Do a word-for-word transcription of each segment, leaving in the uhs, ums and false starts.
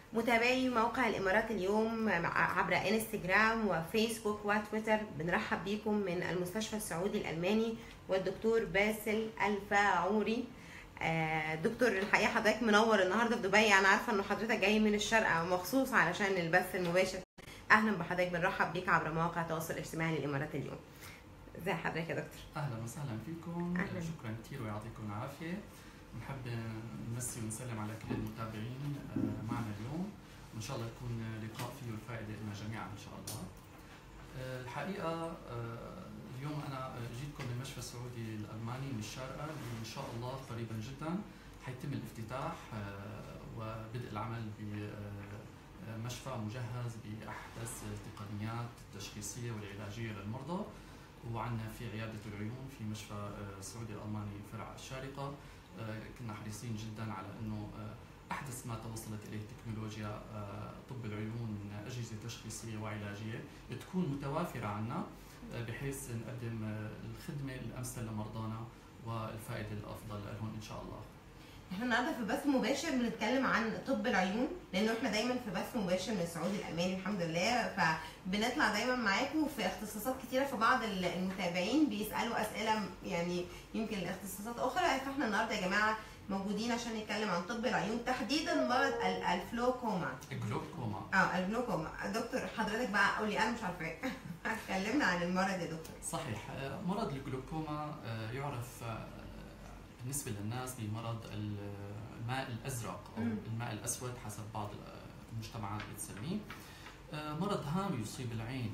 متابعي موقع الإمارات اليوم عبر انستجرام وفيسبوك وتويتر، بنرحب بيكم من المستشفى السعودي الألماني والدكتور باسل الفاعوري. دكتور الحقيقة حضرتك منور النهارده في دبي، أنا عارفة إنه حضرتك جاي من الشرق مخصوص علشان البث المباشر. أهلا بحضرتك، بنرحب بيك عبر مواقع التواصل الاجتماعي للإمارات اليوم. ازي حضرتك يا دكتور؟ أهلا وسهلا فيكم. أهلا. شكرا كثير ويعطيكم العافية. نحب نمسي ونسلم على كل المتابعين معنا اليوم، وإن شاء الله يكون لقاء فيه الفائدة لنا جميعا إن شاء الله. الحقيقة اليوم أنا جيتكم من المشفى السعودي الألماني من الشارقة، إن شاء الله قريبا جدا حيتم الافتتاح وبدء العمل بمشفى مجهز بأحدث التقنيات التشخيصية والعلاجية للمرضى. وعندنا في عيادة العيون في مشفى السعودي الألماني فرع الشارقة. كنا حريصين جدا على أنه أحدث ما توصلت إليه تكنولوجيا طب العيون من أجهزة تشخيصية وعلاجية تكون متوافرة عنا، بحيث نقدم الخدمة الأمثل لمرضانا والفائدة الأفضل لهم إن شاء الله. احنا النهارده في بث مباشر بنتكلم عن طب العيون، لانه احنا دايما في بث مباشر من السعودي الالماني الحمد لله، فبنطلع دايما معاكم في اختصاصات كتيره. فبعض المتابعين بيسالوا اسئله يعني يمكن لاختصاصات اخرى، فاحنا النهارده يا جماعه موجودين عشان نتكلم عن طب العيون، تحديدا مرض الفلوكوما. الجلوكوما. اه الجلوكوما. دكتور حضرتك بقى قولي، انا مش عارفه اتكلمنا عن المرض يا دكتور. صحيح، مرض الجلوكوما يعرف بالنسبة للناس بمرض الماء الأزرق أو الماء الأسود حسب بعض المجتمعات بتسميه. مرض هام يصيب العين،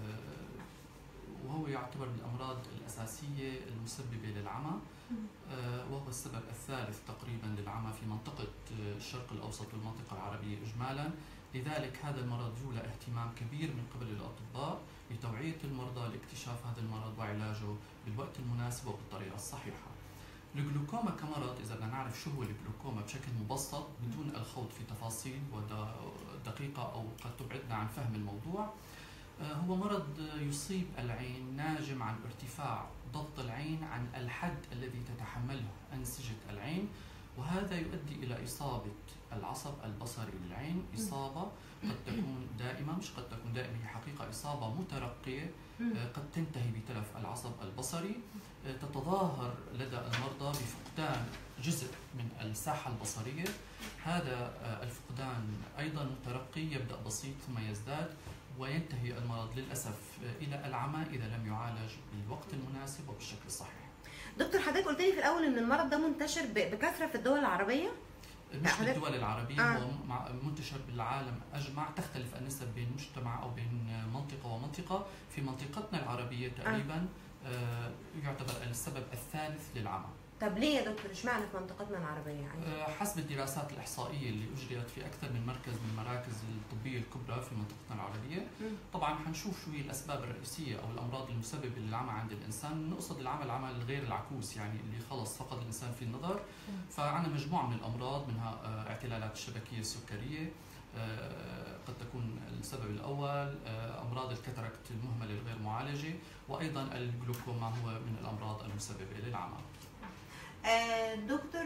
وهو يعتبر من الأمراض الأساسية المسببة للعمى، وهو السبب الثالث تقريبا للعمى في منطقة الشرق الأوسط والمنطقة العربية إجمالا. لذلك هذا المرض يولى اهتمام كبير من قبل الأطباء لتوعية المرضى لاكتشاف هذا المرض وعلاجه بالوقت المناسب وبالطريقة الصحيحة. الجلوكوما كمرض، إذا بدنا نعرف شو هو الجلوكوما بشكل مبسط بدون الخوض في تفاصيل دقيقة أو قد تبعدنا عن فهم الموضوع، هو مرض يصيب العين ناجم عن ارتفاع ضغط العين عن الحد الذي تتحمله أنسجة العين، وهذا يؤدي إلى إصابة العصب البصري للعين. إصابة قد تكون دائمة، مش قد تكون دائمة، هي حقيقة إصابة مترقية قد تنتهي بتلف العصب البصري. تتظاهر لدى المرضى بفقدان جزء من الساحة البصرية. هذا الفقدان أيضا مترقي، يبدأ بسيط ثم يزداد وينتهي المرض للأسف إلى العمى إذا لم يعالج بالوقت المناسب وبالشكل الصحيح. دكتور حضرتك قلت لي في الأول إن المرض ده منتشر بكثرة في الدول العربية؟ مش في الدول العربية، آه. هو منتشر بالعالم أجمع، تختلف النسب بين مجتمع أو بين منطقة ومنطقة. في منطقتنا العربية تقريبا آه. يعتبر السبب الثالث للعمى. طب ليه يا دكتور اشمعنى في منطقتنا العربية يعني؟ حسب الدراسات الإحصائية اللي أجريت في أكثر من مركز من المراكز الطبية الكبرى في منطقتنا العربية، طبعا حنشوف شو هي الأسباب الرئيسية أو الأمراض المسببة للعمى عند الإنسان. نقصد العمى العمى الغير العكوس، يعني اللي خلص فقد الإنسان في النظر. فعندنا مجموعة من الأمراض، منها اعتلالات الشبكية السكرية قد تكون السبب الأول، أمراض الكاتاراكت المهملة الغير معالجة، وأيضا الجلوكوما هو من الأمراض المسببة للعمى. دكتور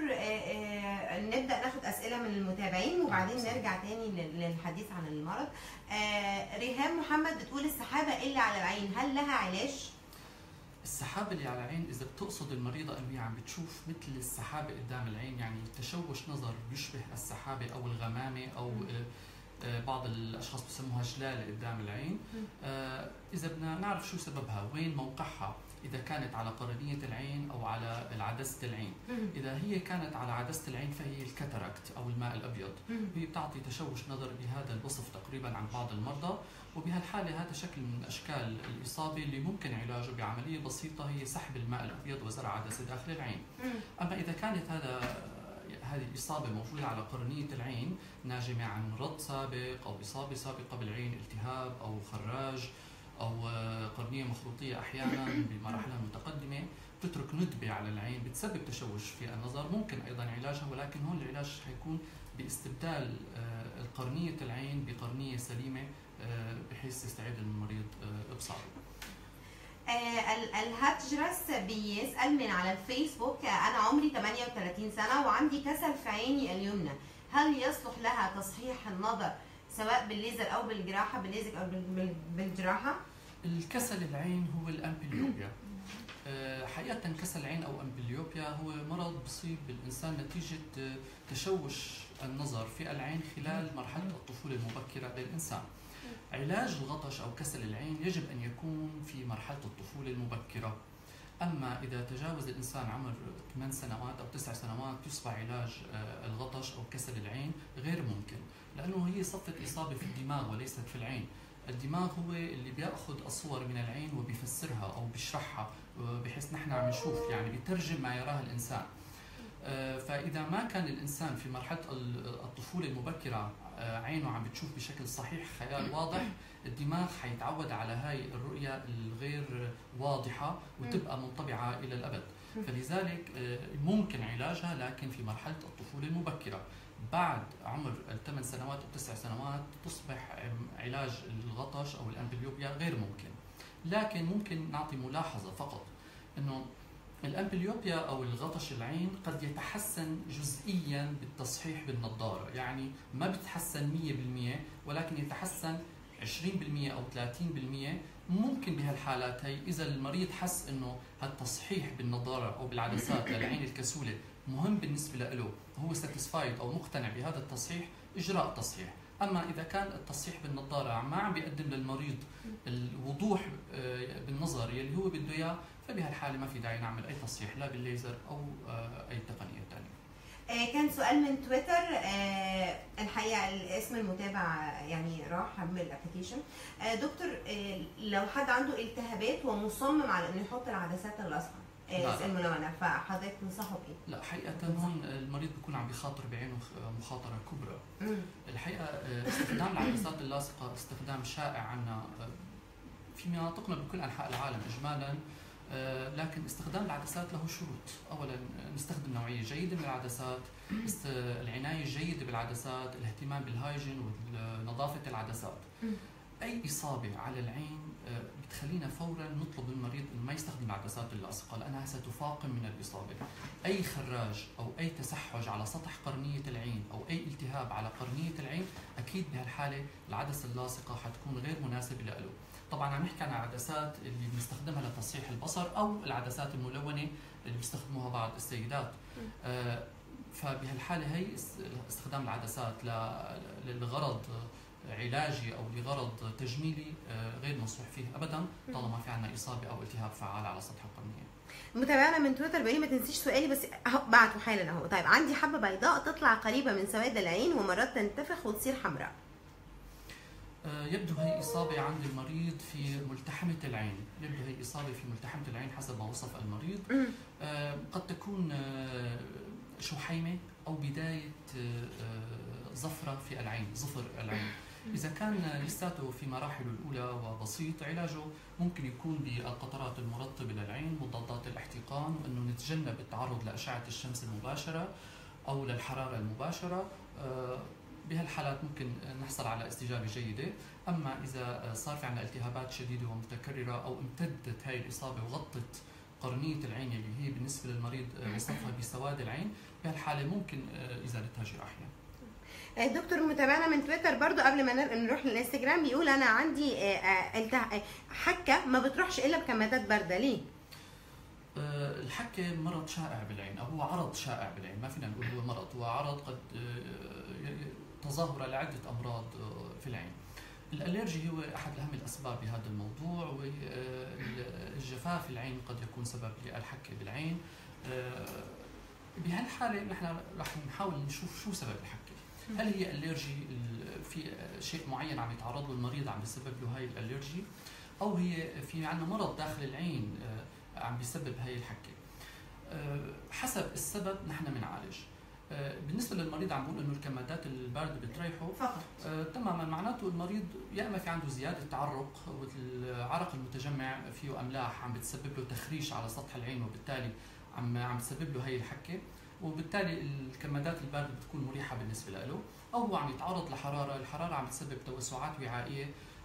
نبدأ ناخد أسئلة من المتابعين وبعدين نرجع تاني للحديث عن المرض. ريهام محمد بتقول السحابة اللي على العين هل لها علاج؟ السحابة اللي على العين إذا بتقصد المريضة أنه هي عم بتشوف مثل السحابة قدام العين، يعني تشوش نظر بيشبه السحابة أو الغمامة أو بعض الأشخاص بسموها جلالة قدام العين. إذا بدنا نعرف شو سببها، وين موقعها، إذا كانت على قرنية العين أو على عدسة العين. إذا هي كانت على عدسة العين فهي الكاتاراكت أو الماء الأبيض، هي بتعطي تشوش نظر بهذا الوصف تقريبا عن بعض المرضى. وبهالحالة هذا شكل من أشكال الإصابة اللي ممكن علاجه بعملية بسيطة، هي سحب الماء الأبيض وزرع عدسة داخل العين. أما إذا كانت هذا هذه الإصابة موجودة على قرنية العين ناجمة عن رد سابق أو إصابة سابقة بالعين، التهاب أو خراج أو قرنية مخروطية أحيانا بمراحلها المتقدمة، تترك ندبة على العين بتسبب تشوش في النظر، ممكن أيضا علاجها، ولكن هون العلاج حيكون باستبدال قرنية العين بقرنية سليمة بحيث يستعيد المريض إبصاره. الهاتجرس بيسأل من على الفيسبوك، أنا عمري ثمانية وثلاثين سنة وعندي كسل في عيني اليمنى، هل يصلح لها تصحيح النظر سواء بالليزر او بالجراحه، بالليزك او بالجراحه؟ الكسل العين هو الامبليوبيا. حقيقة كسل العين أو أمبليوبيا هو مرض بصيب بالإنسان نتيجة تشوش النظر في العين خلال مرحلة الطفولة المبكرة للإنسان. علاج الغطش أو كسل العين يجب أن يكون في مرحلة الطفولة المبكرة. أما إذا تجاوز الإنسان عمر ثمان سنوات أو تسع سنوات يصبح علاج الغطش أو كسل العين غير ممكن، لأنه هي صفة إصابة في الدماغ وليست في العين. الدماغ هو اللي بياخذ الصور من العين وبيفسرها او بيشرحها بحيث نحن عم نشوف، يعني بيترجم ما يراه الانسان. فاذا ما كان الانسان في مرحله الطفوله المبكره عينه عم بتشوف بشكل صحيح خيال واضح، الدماغ حيتعود على هاي الرؤيه الغير واضحه وتبقى منطبعه الى الابد. فلذلك ممكن علاجها لكن في مرحله الطفوله المبكره. بعد عمر الثمان سنوات او تسع سنوات تصبح علاج الغطش او الامبليوبيا غير ممكن. لكن ممكن نعطي ملاحظه فقط انه الامبليوبيا او الغطش العين قد يتحسن جزئيا بالتصحيح بالنظاره، يعني ما بتحسن مية بالمية ولكن يتحسن عشرين بالمية او ثلاثين بالمية. ممكن بهالحالات هي اذا المريض حس انه هالتصحيح بالنظاره او بالعدسات للعين الكسوله مهم بالنسبه له، هو ساتيسفايد او مقتنع بهذا التصحيح، اجراء التصحيح. اما اذا كان التصحيح بالنظاره ما عم بيقدم للمريض الوضوح بالنظر يلي هو بده اياه، فبهالحاله ما في داعي نعمل اي تصحيح لا بالليزر او اي تقنيه ثانيه. كان سؤال من تويتر، الحقيقه اسم المتابع يعني راح من الابلكيشن. دكتور، لو حد عنده التهابات ومصمم على انه يحط العدسات اللاصقه الملونه، فحضرتك تنصحه بايه؟ لا حقيقه هون المريض بيكون عم بيخاطر بعينه مخاطره كبرى. مم. الحقيقه استخدام العدسات اللاصقه استخدام شائع عنا في مناطقنا بكل انحاء العالم اجمالا، لكن استخدام العدسات له شروط. اولا نستخدم نوعيه جيده من العدسات، العنايه الجيده بالعدسات، الاهتمام بالهايجين ونظافه العدسات. اي اصابه على العين بتخلينا فورا نطلب من المريض انه ما يستخدم العدسات اللاصقه لانها ستفاقم من الاصابه. اي خراج او اي تسحج على سطح قرنيه العين او اي التهاب على قرنيه العين اكيد بهالحاله العدسه اللاصقه حتكون غير مناسبه له. طبعا عم نحكي عن العدسات اللي بنستخدمها لتصحيح البصر او العدسات الملونه اللي بيستخدموها بعض السيدات. آه فبهالحاله هي استخدام العدسات لغرض علاجي او لغرض تجميلي غير منصوح فيه ابدا طالما في عندنا اصابه او التهاب فعال على سطح القرنيه. متابعنا من تويتر بيقول لي ما تنسيش سؤالي، بس اهو بعته حالا اهو. طيب، عندي حبه بيضاء تطلع قريبه من سواد العين ومرات تنتفخ وتصير حمراء. يبدو هي إصابة عند المريض في ملتحمة العين، يبدو هي إصابة في ملتحمة العين حسب ما وصف المريض. قد تكون شحيمة أو بداية زفرة في العين، زفر العين. إذا كان لساته في مراحله الأولى وبسيط، علاجه ممكن يكون بالقطرات المرطبة للعين، مضادات الاحتقان، وأنه نتجنب التعرض لأشعة الشمس المباشرة أو للحرارة المباشرة. بهالحالات ممكن نحصل على استجابة جيدة. أما إذا صار في عندنا التهابات شديدة ومتكررة أو امتدت هاي الإصابة وغطت قرنية العين اللي هي بالنسبة للمريض وصفها بسواد العين، بهالحالة ممكن إزالتها جراحيا. دكتور، متابعنا من تويتر برضو قبل ما نروح للانستجرام بيقول أنا عندي حكة ما بتروحش إلا بكمادات باردة، ليه؟ الحكة مرض شائع بالعين أو هو عرض شائع بالعين، ما فينا نقول هو مرض، هو عرض قد تظاهر لعدة أمراض في العين. الأليرجي هو أحد أهم الأسباب بهذا الموضوع، والجفاف العين قد يكون سبب للحكة بالعين. بهالحالة نحن رح نحاول نشوف شو سبب الحكة. هل هي أليرجي في شيء معين عم يتعرض له المريض عم بيسبب له هاي الأليرجي، أو هي في عندنا مرض داخل العين عم بيسبب هاي الحكة. حسب السبب نحن بنعالج. بالنسبه للمريض عم بقول انه الكمادات البارده بتريحه فقط آه تماما، معناته المريض يا اما في عنده زياده تعرق، والعرق المتجمع فيه املاح عم بتسبب له تخريش على سطح العين، وبالتالي عم عم تسبب له هي الحكه، وبالتالي الكمادات البارده بتكون مريحه بالنسبه له. او هو عم يتعرض لحراره، الحراره عم تسبب توسعات وعائيه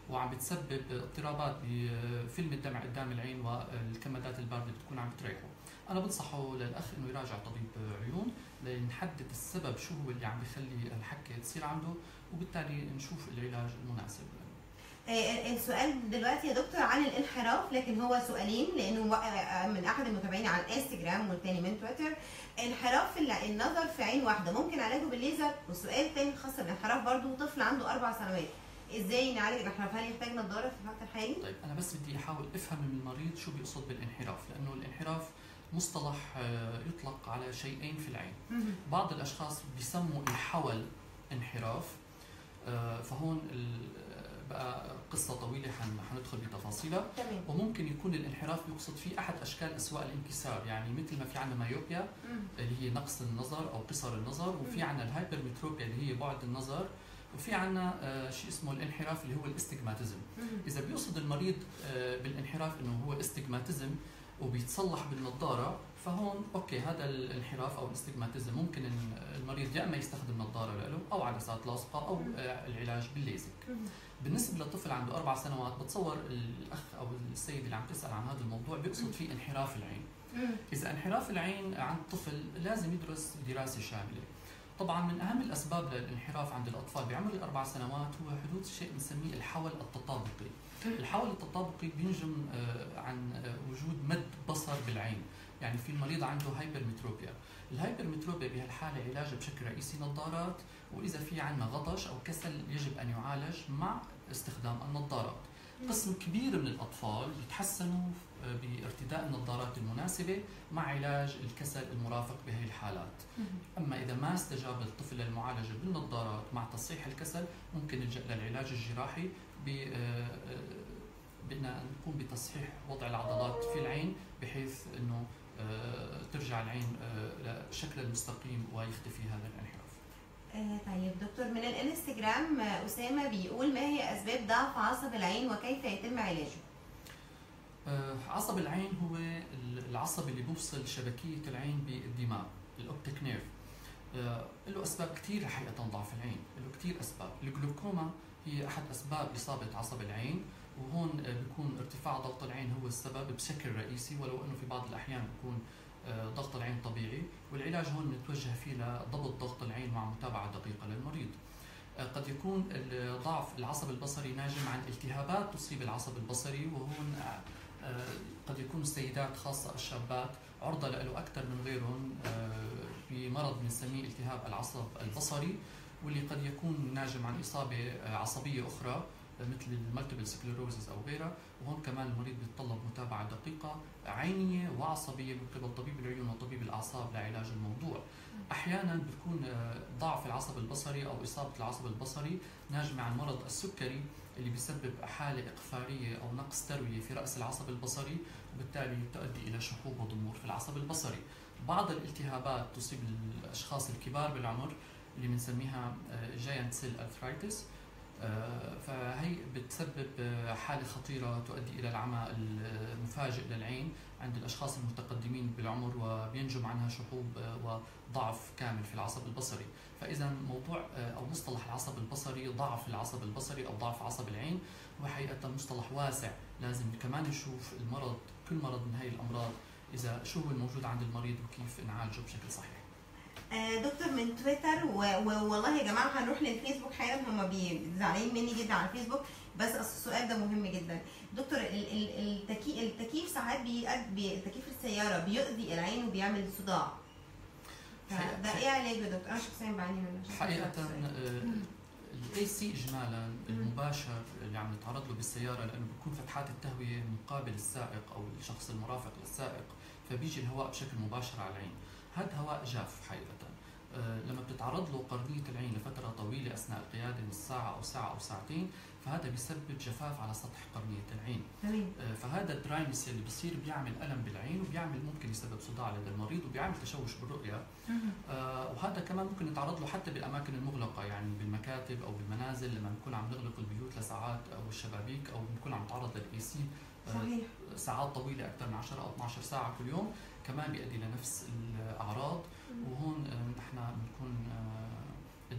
وعم بتسبب اضطرابات بفيلم الدمع قدام العين، والكمادات البارده بتكون عم بتريحه. انا بنصحه للاخ انه يراجع طبيب عيون لنحدد السبب شو هو اللي عم بيخلي الحكه تصير عنده، وبالتالي نشوف العلاج المناسب. السؤال دلوقتي يا دكتور عن الانحراف، لكن هو سؤالين لانه من احد المتابعين على الانستجرام والتاني من تويتر. انحراف النظر في عين واحده ممكن علاجه بالليزر؟ والسؤال الثاني خاص بالانحراف برضه، طفل عنده اربع سنوات ازاي نعالج الانحراف؟ هل يحتاج نظاره في الوقت الحالي؟ طيب انا بس بدي احاول افهم من المريض شو بيقصد بالانحراف، لانه الانحراف مصطلح يطلق على شيئين في العين. بعض الاشخاص بيسموا الحول انحراف، فهون بقى قصه طويله حندخل بتفاصيلها. تمام. وممكن يكون الانحراف بيقصد فيه احد اشكال اسواء الانكسار، يعني مثل ما في عندنا مايوبيا اللي هي نقص النظر او قصر النظر، وفي عندنا الهايبرمتروبيا اللي هي بعد النظر، وفي عندنا شيء اسمه الانحراف اللي هو الاستجماتيزم. اذا بيقصد المريض بالانحراف انه هو استجماتيزم وبيتصلح بالنظاره، فهون اوكي هذا الانحراف او الاستجماتيزم ممكن المريض يا اما يستخدم نظاره له او عدسات لاصقه او العلاج بالليزك. بالنسبه لطفل عنده اربع سنوات، بتصور الاخ او السيد اللي عم تسال عن هذا الموضوع بيقصد فيه انحراف العين. اذا انحراف العين عند طفل لازم يدرس دراسه شامله. طبعا من اهم الاسباب للانحراف عند الاطفال بعمر الاربع سنوات هو حدوث شيء بنسميه الحول التطابقي. الحول التطابقي بينجم عن وجود مد بصر بالعين، يعني في المريض عنده هايبرمتروبيا. الهايبرمتروبيا بهالحاله علاجها بشكل رئيسي نظارات، واذا في عندنا غطش او كسل يجب ان يعالج مع استخدام النظارات. قسم كبير من الاطفال بيتحسنوا بارتداء النظارات المناسبه مع علاج الكسل المرافق بهي الحالات. اما اذا ما استجاب الطفل للمعالجه بالنظارات مع تصحيح الكسل، ممكن نلجا للعلاج الجراحي بدنا نقوم بتصحيح وضع العضلات في العين بحيث انه ترجع العين لشكلها المستقيم ويختفي هذا الانحراف. طيب دكتور، من الانستجرام اسامه بيقول ما هي اسباب ضعف عصب العين وكيف يتم علاجه؟ عصب العين هو العصب اللي بيوصل شبكيه العين بالدماغ، الاوبتيك نيرف. له اسباب كثير حقيقه ضعف العين، له كثير اسباب. الجلوكوما هي احد اسباب اصابه عصب العين، وهون بيكون ارتفاع ضغط العين هو السبب بشكل رئيسي، ولو انه في بعض الاحيان بيكون ضغط العين طبيعي، والعلاج هون بنتوجه فيه لضبط ضغط العين مع متابعه دقيقه للمريض. قد يكون ضعف العصب البصري ناجم عن التهابات تصيب العصب البصري، وهون قد يكون السيدات خاصه الشابات عرضه له اكثر من غيرهم بمرض بنسميه التهاب العصب البصري، واللي قد يكون ناجم عن اصابه عصبيه اخرى مثل المالتيبل سكليروزز او غيرها. وهون كمان المريض بيتطلب متابعه دقيقه عينيه وعصبيه من قبل طبيب العيون وطبيب الاعصاب لعلاج الموضوع. احيانا بيكون ضعف العصب البصري او اصابه العصب البصري ناجمه عن مرض السكري اللي بيسبب حاله اقفاليه او نقص ترويه في راس العصب البصري، وبالتالي تؤدي الى شحوب وضمور في العصب البصري. بعض الالتهابات تصيب الاشخاص الكبار بالعمر اللي بنسميها جاينت سيل ارثرايتس، فهي بتسبب حالة خطيرة تؤدي إلى العمى المفاجئ للعين عند الأشخاص المتقدمين بالعمر، وبينجم عنها شحوب وضعف كامل في العصب البصري. فإذا موضوع أو مصطلح العصب البصري، ضعف العصب البصري أو ضعف عصب العين، هو حقيقة مصطلح واسع. لازم كمان نشوف المرض، كل مرض من هاي الأمراض إذا شو هو الموجود عند المريض وكيف نعالجه بشكل صحيح. دكتور من تويتر، والله يا جماعه هنروح للفيسبوك حالا، هم زعلانين مني جدا على الفيسبوك، بس السؤال ده مهم جدا. دكتور، التكييف التكييف ساعات بيؤدي، تكييف السياره بيؤذي العين وبيعمل صداع. ده ايه علاجه يا دكتور؟ انا شخصيا بعاني منه حقيقه. الاي سي اجمالا المباشر اللي عم نتعرض له بالسياره، لانه بيكون فتحات التهويه مقابل السائق او الشخص المرافق للسائق، فبيجي الهواء بشكل مباشر على العين. هذا هواء جاف حقيقة. أه لما بتتعرض له قرنية العين لفترة طويلة أثناء القيادة، نص ساعة أو ساعة أو ساعتين، فهذا بيسبب جفاف على سطح قرنية العين. أه فهذا الدراينس اللي بيصير بيعمل ألم بالعين، وبيعمل ممكن يسبب صداع لدى المريض، وبيعمل تشوش بالرؤية. أه وهذا كمان ممكن نتعرض له حتى بالأماكن المغلقة، يعني بالمكاتب أو بالمنازل لما نكون عم نغلق البيوت لساعات أو الشبابيك، أو بنكون عم نتعرض للإي سي أه ساعات طويلة أكثر من عشرة أو اثنعش ساعة كل يوم، كمان بيؤدي لنفس الأعراض. وهون نحن بنكون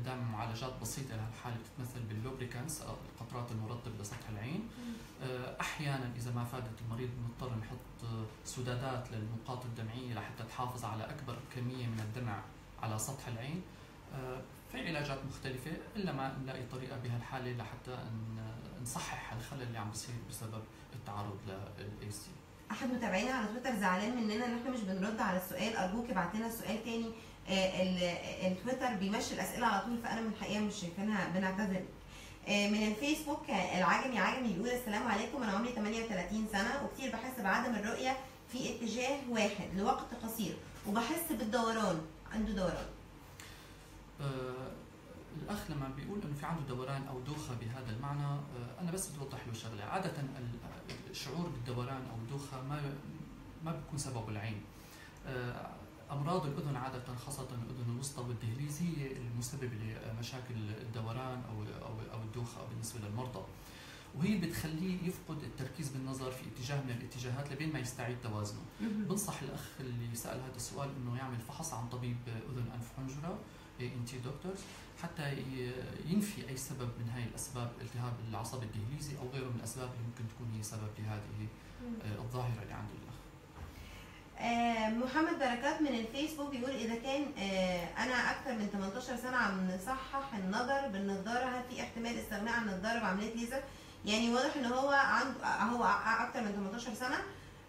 استخدام معالجات بسيطة لهالحالة بتتمثل باللوبريكانس أو القطرات المرطبة لسطح العين. أحيانا إذا ما فادت المريض بنضطر نحط سدادات للنقاط الدمعية لحتى تحافظ على أكبر كمية من الدمع على سطح العين. في علاجات مختلفة إلا ما نلاقي طريقة بهالحالة لحتى نصحح الخلل اللي عم بيصير بسبب التعرض لل إيه سي. احد متابعينا على تويتر زعلان مننا ان احنا مش بنرد على السؤال، ارجوك ابعت لنا السؤال تاني. آه التويتر بيمشي الاسئله على طول، فانا من الحقيقه مش شايفينها، بنعتذر. آه من الفيسبوك آه العجمي عجمي بيقول السلام عليكم، انا عمري ثمانية وثلاثين سنه وكتير بحس بعدم الرؤيه في اتجاه واحد لوقت قصير وبحس بالدوران. عنده دوران. آه الاخ لما بيقول انه في عنده دوران او دوخه بهذا المعنى، آه انا بس بدي اوضح له شغله. عاده الشعور بالدوران او الدوخه ما ما بيكون سببه العين. آه امراض الاذن عاده خاصه الاذن الوسطى والدهليز هي المسببه لمشاكل الدوران او او او الدوخه بالنسبه للمرضى، وهي بتخليه يفقد التركيز بالنظر في اتجاه من الاتجاهات لبين ما يستعيد توازنه. بنصح الاخ اللي سال هذا السؤال انه يعمل فحص عن طبيب اذن انف حنجره اي ان تي دكتورز حتى ينفي اي سبب من هاي الاسباب، التهاب العصب الدهليزي او غيره من الاسباب اللي ممكن تكون هي سبب لهذه الظاهره اللي عند الاخ. آه محمد بركات من الفيسبوك بيقول اذا كان آه انا اكثر من ثمانية عشر سنه عم نصحح النظر بالنظاره، هل في احتمال استغناء عن النظاره بعمليه ليزر؟ يعني واضح ان هو عنده هو اكثر من ثمانية عشر سنه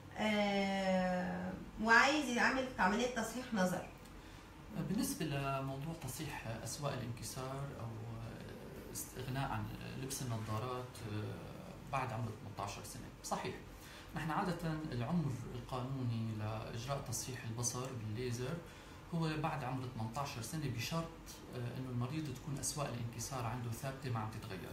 آه وعايز يعمل عمليه تصحيح نظر. بالنسبه لموضوع تصحيح اسواق الانكسار او استغناء عن لبس النظارات بعد عمر ثمانية عشر سنه، صحيح نحن عاده العمر القانوني لاجراء تصحيح البصر بالليزر هو بعد عمر ثمانية عشر سنه، بشرط انه المريض تكون اسواق الانكسار عنده ثابته ما عم تتغير.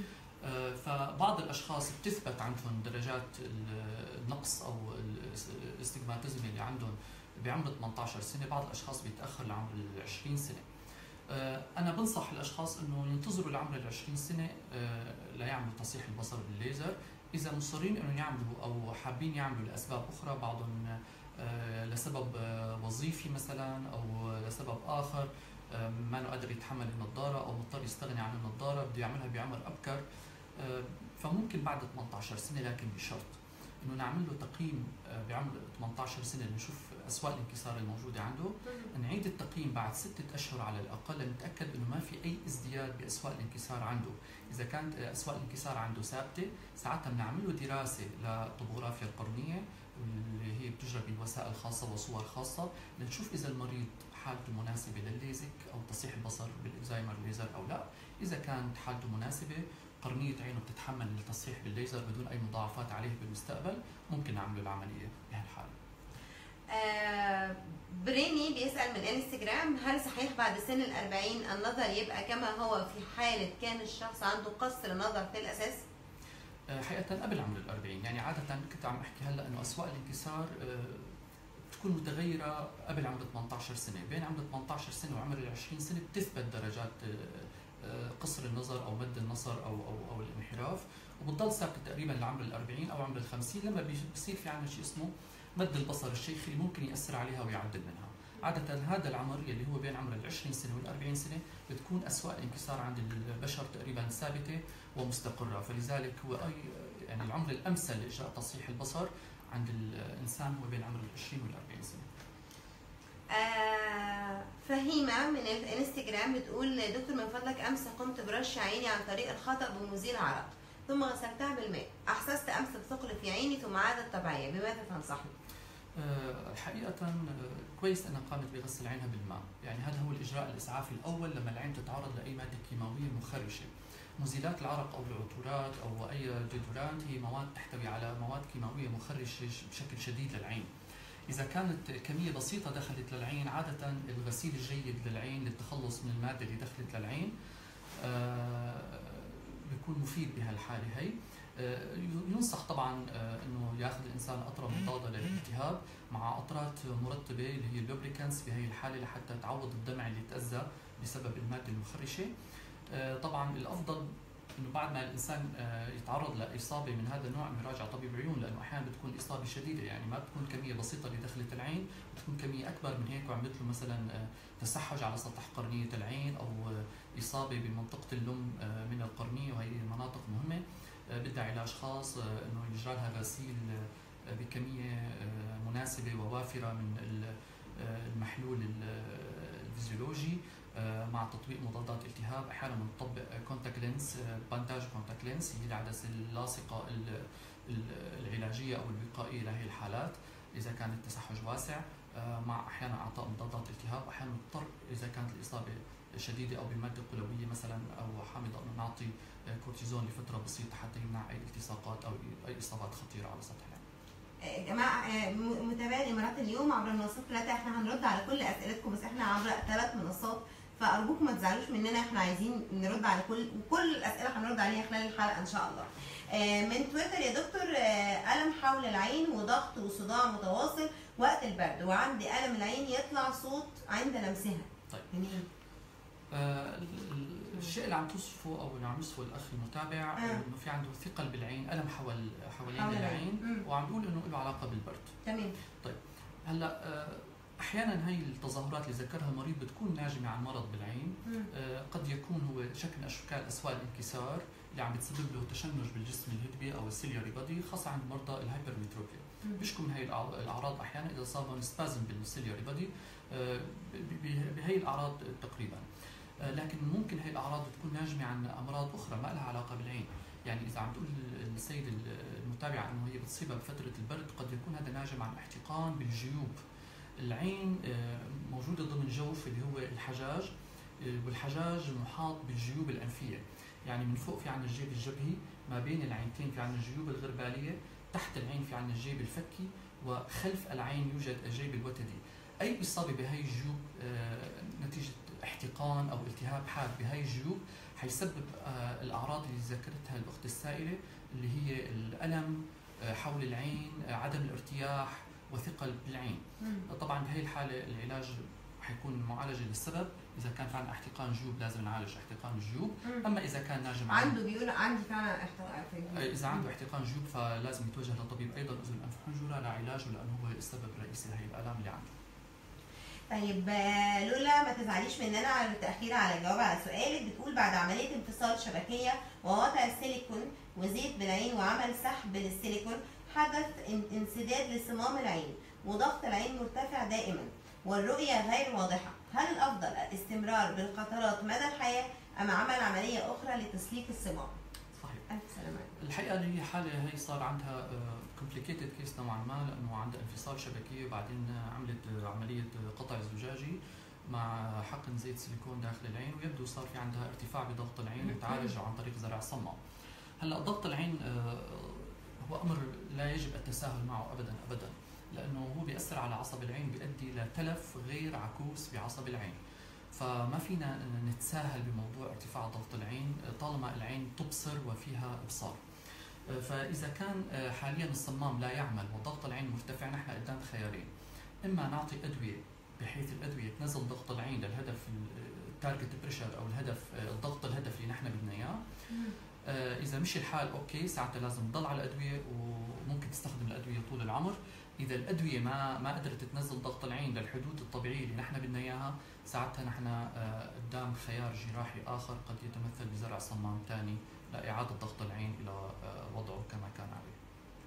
فبعض الاشخاص بتثبت عندهم درجات النقص او الاستجماتيزم اللي عندهم بعمر ثمانية عشر سنه، بعض الاشخاص بيتاخر لعمر عشرين سنه. انا بنصح الاشخاص انه ينتظروا لعمر العشرين سنه ليعملوا تصحيح البصر بالليزر. اذا مصرين انه يعملوا او حابين يعملوا لاسباب اخرى، بعضهم لسبب وظيفي مثلا او لسبب اخر ما انه قادر يتحمل النظاره او مضطر يستغني عن النظاره بده يعملها بعمر ابكر، فممكن بعد ثمانية عشر سنه، لكن بشرط انه نعمل له تقييم بعمر ثمانية عشر سنه لنشوف اسواق الانكسار الموجوده عنده، نعيد التقييم بعد ستة اشهر على الاقل لنتاكد انه ما في اي ازدياد باسواق الانكسار عنده. اذا كانت اسواق الانكسار عنده ثابته ساعتها بنعمل له دراسه للطبوغرافيا القرنيه اللي هي بتجرى بوسائل خاصه وصور خاصه لنشوف اذا المريض حالته مناسبه للليزك او تصحيح البصر بالاكزايمر ليزر او لا. اذا كانت حالته مناسبه قرنيه عينه بتتحمل التصحيح بالليزر بدون اي مضاعفات عليه بالمستقبل، ممكن نعمل العمليه بهالحاله. آه بريني بيسال من انستغرام، هل صحيح بعد سن الأربعين النظر يبقى كما هو في حاله كان الشخص عنده قصر نظر في الاساس؟ آه حقيقه قبل عمر الأربعين، يعني عاده كنت عم احكي هلا انه اسواق الانكسار آه تكون متغيره قبل عمر ثمانية عشر سنه، بين عمر ثمانية عشر سنه وعمر العشرين سنه بتثبت درجات آه قصر النظر او مد النظر او او او الانحراف، وبتضل ثابته تقريبا لعمر الأربعين او عمر الخمسين، لما بيصير في عندنا شيء اسمه مد البصر الشيخي اللي ممكن ياثر عليها ويعدل منها. عاده هذا العمر اللي هو بين عمر العشرين سنه والأربعين سنه بتكون اسواق الانكسار عند البشر تقريبا ثابته ومستقره، فلذلك هو اي يعني العمر الامثل لاجراء تصحيح البصر عند الانسان هو بين عمر العشرين والأربعين سنه. آه فهيمه من الانستغرام بتقول دكتور من فضلك امس قمت برش عيني عن طريق الخطا بمزيل عرق ثم غسلتها بالماء، احسست امس بثقل في عيني ثم عادت طبيعيه، بماذا تنصحني؟ أه حقيقه كويس انها قامت بغسل عينها بالماء، يعني هذا هو الاجراء الاسعافي الاول لما العين تتعرض لاي ماده كيماويه مخرشه. مزيلات العرق او العطورات او اي ديودورانت هي مواد تحتوي على مواد كيماويه مخرشه بشكل شديد للعين. اذا كانت كميه بسيطه دخلت للعين، عاده الغسيل الجيد للعين للتخلص من الماده اللي دخلت للعين أه بيكون مفيد بهالحاله هي. أه ينصح طبعا أه انه ياخذ الانسان قطره مضاده للالتهاب مع قطرات مرطبه اللي هي اللوبريكانس بهي الحاله لحتى تعوض الدمع اللي تاذى بسبب الماده المخرشه. أه طبعا الافضل انه بعد ما الانسان يتعرض لاصابه من هذا النوع انه يراجع طبيب عيون، لانه احيانا بتكون اصابه شديده، يعني ما بتكون كميه بسيطه اللي دخلت العين، بتكون كميه اكبر من هيك وعملت له مثلا تسحج على سطح قرنيه العين او إصابة بمنطقة اللم من القرنية، وهي مناطق مهمة بدها علاج خاص، إنه يجرى لها غسيل بكمية مناسبة ووافرة من المحلول الفيزيولوجي مع تطبيق مضادات التهاب. أحيانا بنطبق كونتاكت لينس، بانداج كونتاكت لينس، هي العدسة اللاصقة العلاجية أو الوقائية لهي الحالات إذا كان التسحج واسع، مع أحيانا إعطاء مضادات التهاب. أحيانا نضطر إذا كانت الإصابة شديدة أو بمادة قلوية مثلا أو حامضة أنه نعطي كورتيزون لفترة بسيطة حتى يمنع أي التصاقات أو أي إصابات خطيرة على سطح العين. جماعة متابعي الإمارات اليوم عبر منصات ثلاثة، احنا هنرد على كل أسئلتكم، بس احنا عبر ثلاث منصات، فأرجوكم ما تزعلوش مننا، احنا عايزين نرد على كل وكل الأسئلة هنرد عليها خلال الحلقة إن شاء الله. من تويتر يا دكتور، ألم حول العين وضغط وصداع متواصل وقت البرد، وعندي ألم العين يطلع صوت عند لمسها. طيب. منين؟ آه الشيء اللي عم توصفه او اللي عم يوصفه الاخ المتابع آه. انه في عنده ثقل بالعين، الم حول حوالين حول العين، العين. وعم نقول انه له علاقه بالبرد. تمام. طيب هلا آه احيانا هي التظاهرات اللي ذكرها المريض بتكون ناجمه عن مرض بالعين. آه قد يكون هو شكل من اشكال اسواق الانكسار اللي عم بتسبب له تشنج بالجسم الهدبي او السيلياري بادي، خاصه عند مرضى الهايبرميتروبيا. بيشكوا من هي الاعراض احيانا اذا صابهم سبازم بالسيلياري بادي آه بهي الاعراض تقريبا. لكن ممكن هي الاعراض تكون ناجمه عن امراض اخرى ما لها علاقه بالعين. يعني اذا عم تقول السيد المتابع انه هي بتصيبها بفتره البرد، قد يكون هذا ناجم عن احتقان بالجيوب. العين موجوده ضمن جوف اللي هو الحجاج، والحجاج محاط بالجيوب الانفيه. يعني من فوق في عندنا الجيب الجبهي، ما بين العينتين في عندنا الجيوب الغرباليه، تحت العين في عندنا الجيب الفكي، وخلف العين يوجد الجيب الوتدي. اي اصابه بهي الجيوب نتيجه احتقان او التهاب حاد بهاي الجيوب حيسبب آه الاعراض اللي ذكرتها الاخت السائله، اللي هي الالم آه حول العين، آه عدم الارتياح وثقل بالعين. آه طبعا بهي الحاله العلاج حيكون معالجه للسبب. اذا كان فعلا احتقان جيوب لازم نعالج احتقان الجيوب. اما اذا كان ناجم عنده بيقول عندي فعلا احتقان آه اذا عنده احتقان جيوب فلازم يتوجه لطبيب ايضا اذن انف حنجره لعلاجه، لانه هو السبب الرئيسي لهي الالام اللي عنده. طيب لولا ما تزعليش مننا على التأخير على الجواب على سؤالك، بتقول بعد عملية انفصال شبكية ووضع السيليكون وزيت بالعين وعمل سحب للسيليكون، حدث انسداد لصمام العين وضغط العين مرتفع دائما والرؤية غير واضحة، هل الأفضل الاستمرار بالقطرات مدى الحياة أم عمل عملية أخرى لتسليك الصمام؟ صحيح. ألف سلامة. الحقيقة اللي هي حالة هي صار عندها كومبليكيتد كيس نوعا ما، لأنه عندها انفصال شبكي وبعدين عملت عملية قطع زجاجي مع حقن زيت سيليكون داخل العين، ويبدو صار في عندها ارتفاع بضغط العين وتعالج عن طريق زرع صمام. هلا ضغط العين هو أمر لا يجب التساهل معه أبدا أبدا، لأنه هو بيأثر على عصب العين، بيؤدي لتلف غير عكوس بعصب العين. فما فينا نتساهل بموضوع ارتفاع ضغط العين طالما العين تبصر وفيها ابصار. فاذا كان حاليا الصمام لا يعمل وضغط العين مرتفع، نحن قدام خيارين: اما نعطي ادويه بحيث الادويه تنزل ضغط العين للهدف التارجت بريشر او الهدف الضغط الهدف اللي نحن بدنا اياه. اذا مشي الحال اوكي، ساعتها لازم تضل على الادويه وممكن تستخدم الادويه طول العمر. اذا الادويه ما ما قدرت تنزل ضغط العين للحدود الطبيعيه اللي نحن بدنا اياها، ساعتها نحن قدام خيار جراحي اخر قد يتمثل بزرع صمام ثاني لاعاده ضغط العين الى وضعه كما كان عليه.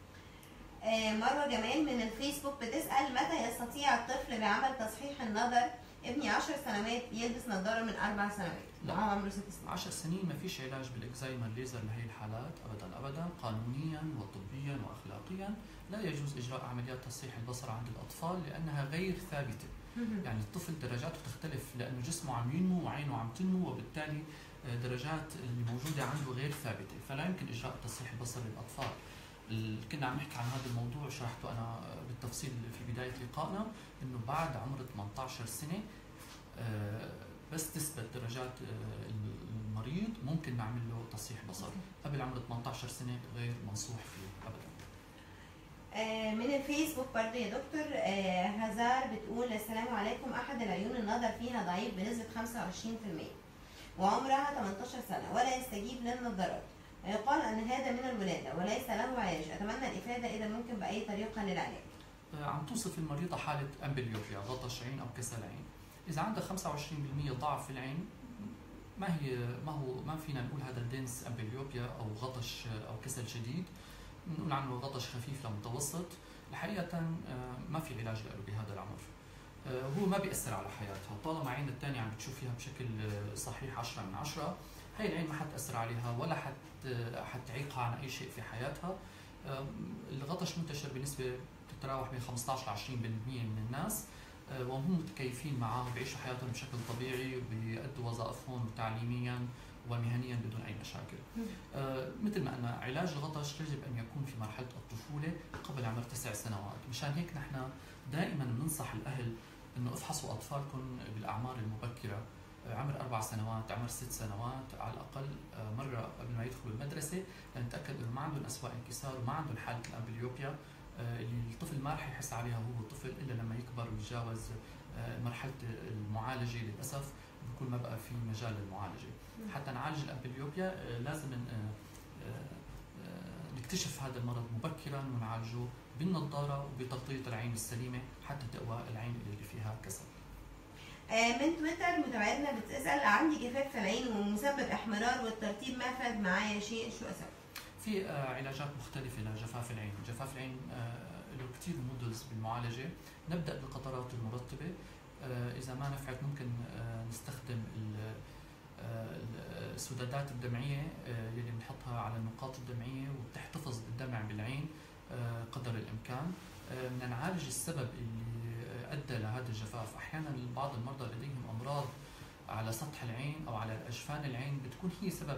مروه جمال من الفيسبوك بتسال متى يستطيع الطفل بعمل تصحيح النظر؟ ابني عشر سنوات يلبس نظاره من اربع سنوات. لا، عمره ست سنين. عشر سنين ما فيش علاج بالاكزايما الليزر لهي الحالات ابدا ابدا، قانونيا وطبيا واخلاقيا لا يجوز اجراء عمليات تصحيح البصر عند الاطفال لانها غير ثابته. يعني الطفل درجاته تختلف لانه جسمه عم ينمو وعينه عم تنمو، وبالتالي درجات اللي موجوده عنده غير ثابته، فلا يمكن اجراء تصحيح البصر للاطفال. كنا عم نحكي عن هذا الموضوع، شرحته انا بالتفصيل في بدايه لقائنا، انه بعد عمر ثمانية عشر سنه بس تثبت درجات المريض ممكن نعمل له تصحيح بصر. قبل عمر ثمانية عشر سنه غير منصوح فيه ابدا. من الفيسبوك برضه يا دكتور، هزار بتقول السلام عليكم، احد العيون النظر فيها ضعيف بنسبه خمسة وعشرين بالمئة وعمرها ثمانية عشر سنه ولا يستجيب للنظارات، يقال ان هذا من الولاده وليس له علاج، اتمنى الافاده اذا ممكن باي طريقه للعلاج. عم توصف المريضه حاله امبليوبيا، غطش عين او كسل عين. اذا عندها خمسة وعشرين بالمئة ضعف في العين ما هي ما هو ما فينا نقول هذا دينس امبليوبيا او غطش او كسل شديد، بنقول عنه غطش خفيف لمتوسط. الحقيقه ما في علاج له بهذا العمر، هو ما بيأثر على حياتها، طالما عين الثانية عم بتشوف فيها بشكل صحيح عشرة من عشرة، هاي العين ما حتأثر عليها ولا حت حتعيقها عن أي شيء في حياتها. الغطش منتشر بنسبة بتتراوح بين خمسة عشر ل عشرين بالمئة من الناس، وهم متكيفين معه، بيعيشوا حياتهم بشكل طبيعي وبيأدوا وظائفهم تعليميا ومهنيا بدون أي مشاكل. مثل ما أن علاج الغطش يجب أن يكون في مرحلة الطفولة قبل عمر تسع سنوات، مشان هيك نحن دائما بننصح الأهل انه افحصوا اطفالكم بالاعمار المبكره، عمر اربع سنوات، عمر ست سنوات على الاقل مره قبل ما يدخلوا المدرسه، لنتاكد انه ما عندهم اسواق انكسار وما عندهم حاله الامبليوبيا اللي الطفل ما رح يحس عليها وهو طفل الا لما يكبر ويتجاوز مرحله المعالجه. للاسف بكون ما بقى في مجال للمعالجه. حتى نعالج الامبليوبيا لازم نكتشف هذا المرض مبكرا ونعالجه بالنظاره وبتغطيه العين السليمه حتى تقوى العين اللي فيها كسل. من تويتر متابعتنا بتسال: عندي جفاف في العين ومسبب احمرار والترطيب ما فاد معايا شيء، شو اسوي؟ في علاجات مختلفه لجفاف العين، جفاف العين له كثير مودلز بالمعالجه. نبدا بالقطرات المرطبه، اذا ما نفعت ممكن نستخدم السدادات الدمعيه اللي بنحطها على النقاط الدمعيه وبتحتفظ بالدمع بالعين قدر الامكان. بدنا نعالج السبب اللي ادى لهذا الجفاف. احيانا بعض المرضى لديهم امراض على سطح العين او على اجفان العين بتكون هي سبب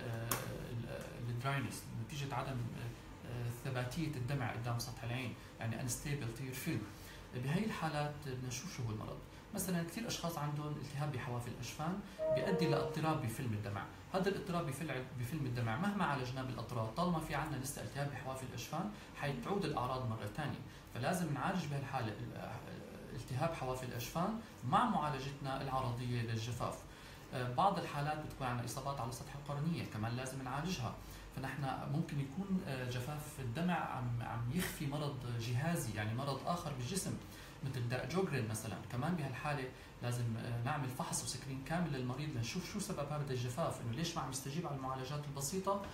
الدراينس نتيجه عدم ثباتيه الدمع قدام سطح العين، يعني انستيبل تير فيلم. بهي الحالات بدنا نشوف شو هو المرض. مثلا كثير اشخاص عندهم التهاب بحواف الاجفان بيؤدي لاضطراب بفيلم الدمع، هذا الاضطراب بفيلم الدمع مهما عالجناه بالاطراف طالما في عندنا لسه التهاب بحواف الاجفان حتعود الاعراض مره ثانيه، فلازم نعالج بهالحاله التهاب حواف الاجفان مع معالجتنا العرضيه للجفاف. بعض الحالات بتكون عندنا اصابات على سطح القرنيه كمان لازم نعالجها، فنحن ممكن يكون جفاف الدمع عم عم يخفي مرض جهازي، يعني مرض اخر بالجسم مثل داء جوجرين مثلا. كمان بهالحاله لازم نعمل فحص وسكرين كامل للمريض لنشوف شو سبب هذا الجفاف، انه ليش ما عم يستجيب على المعالجات البسيطه،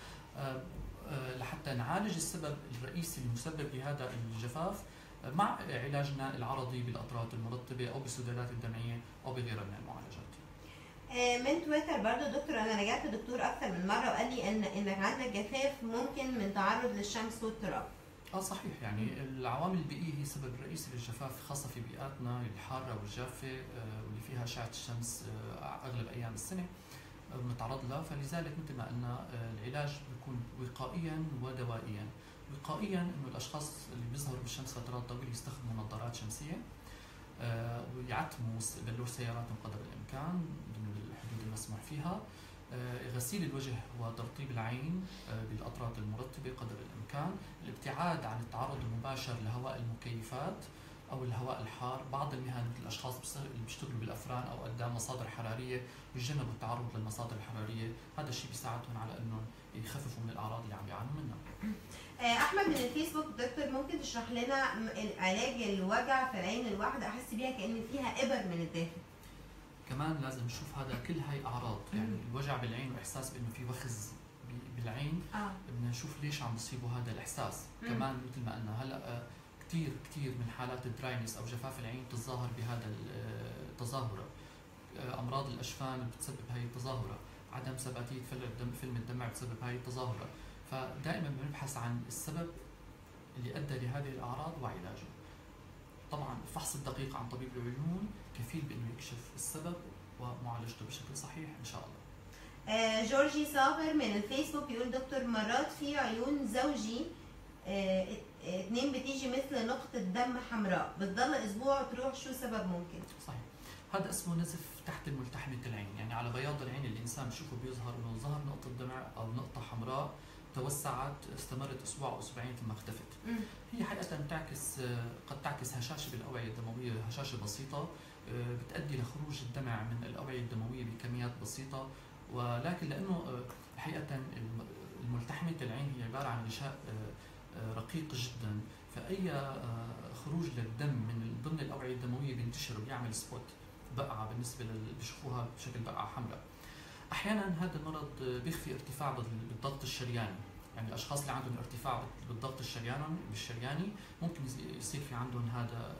لحتى نعالج السبب الرئيسي المسبب لهذا الجفاف مع علاجنا العرضي بالاطرات المرطبه او بالسدادات الدمعيه او بغيرها من المعالجات. من تويتر برضه: دكتور انا رجعت دكتور اكثر من مره وقال لي ان انك عندك جفاف ممكن من تعرض للشمس والتراب. اه صحيح، يعني العوامل البيئيه هي السبب الرئيسي للجفاف خاصه في بيئاتنا الحاره والجافه واللي فيها اشعه الشمس اغلب ايام السنه بنتعرض لها، فلذلك مثل ما قلنا العلاج بيكون وقائيا ودوائيا. وقائيا انه الاشخاص اللي بيظهروا بالشمس فترات طويله يستخدموا نظارات شمسيه ويعتموا بلور سياراتهم قدر الامكان ضمن الحدود المسموح فيها. غسيل الوجه وترطيب العين بالاطرات المرطبه قدر الامكان. الابتعاد عن التعرض المباشر لهواء المكيفات او الهواء الحار. بعض المهن مثل الاشخاص اللي بيشتغلوا بالافران او قدام مصادر حراريه يتجنبوا التعرض للمصادر الحراريه، هذا الشيء بيساعدهم على انهم يخففوا من الاعراض اللي عم بيعانوا منها. احمد من الفيسبوك: دكتور ممكن تشرح لنا علاج الوجع في العين الواحده احس بيها كأن فيها ابر من الداخل؟ كمان لازم نشوف هذا كل هاي اعراض، يعني الوجع بالعين واحساس بانه في وخز بالعين آه. بدنا نشوف ليش عم بيصيبوا هذا الاحساس. مم. كمان مثل ما قلنا هلا كثير كثير من حالات الدراينس او جفاف العين تتظاهر بهذا التظاهره. امراض الاجفان اللي بتسبب هاي التظاهره، عدم ثباتيه فيلم الدمع بتسبب هاي التظاهره، فدائما بنبحث عن السبب اللي ادى لهذه الاعراض وعلاجه. طبعا الفحص الدقيق عن طبيب العيون كفيل بانه يكشف السبب ومعالجته بشكل صحيح ان شاء الله. آه جورجي صابر من الفيسبوك بيقول: دكتور مرات في عيون زوجي آه اتنين بتيجي مثل نقطة دم حمراء بتضل اسبوع وتروح، شو سبب ممكن؟ صحيح، هذا اسمه نزف تحت الملتحمة العين، يعني على بياض العين اللي الانسان بشوفه بيظهر انه ظهر نقطة دمع او نقطة حمراء توسعت استمرت اسبوع او اسبوعين ثم اختفت. م. هي حقيقة بتعكس قد تعكس هشاشة بالاوعية الدموية، هشاشة بسيطة بتؤدي لخروج الدمع من الاوعية الدموية بكميات بسيطة، ولكن لانه حقيقة الملتحمة العين هي عبارة عن غشاء رقيق جدا، فاي خروج للدم من ضمن الاوعية الدموية بينتشر وبيعمل سبوت بقعة بالنسبة اللي بيشوفوها بشكل بقعة حمراء. احيانا هذا المرض بيخفي ارتفاع بالضغط الشرياني، يعني الاشخاص اللي عندهم ارتفاع بالضغط الشرياني بالشرياني ممكن يصير في عندهم هذا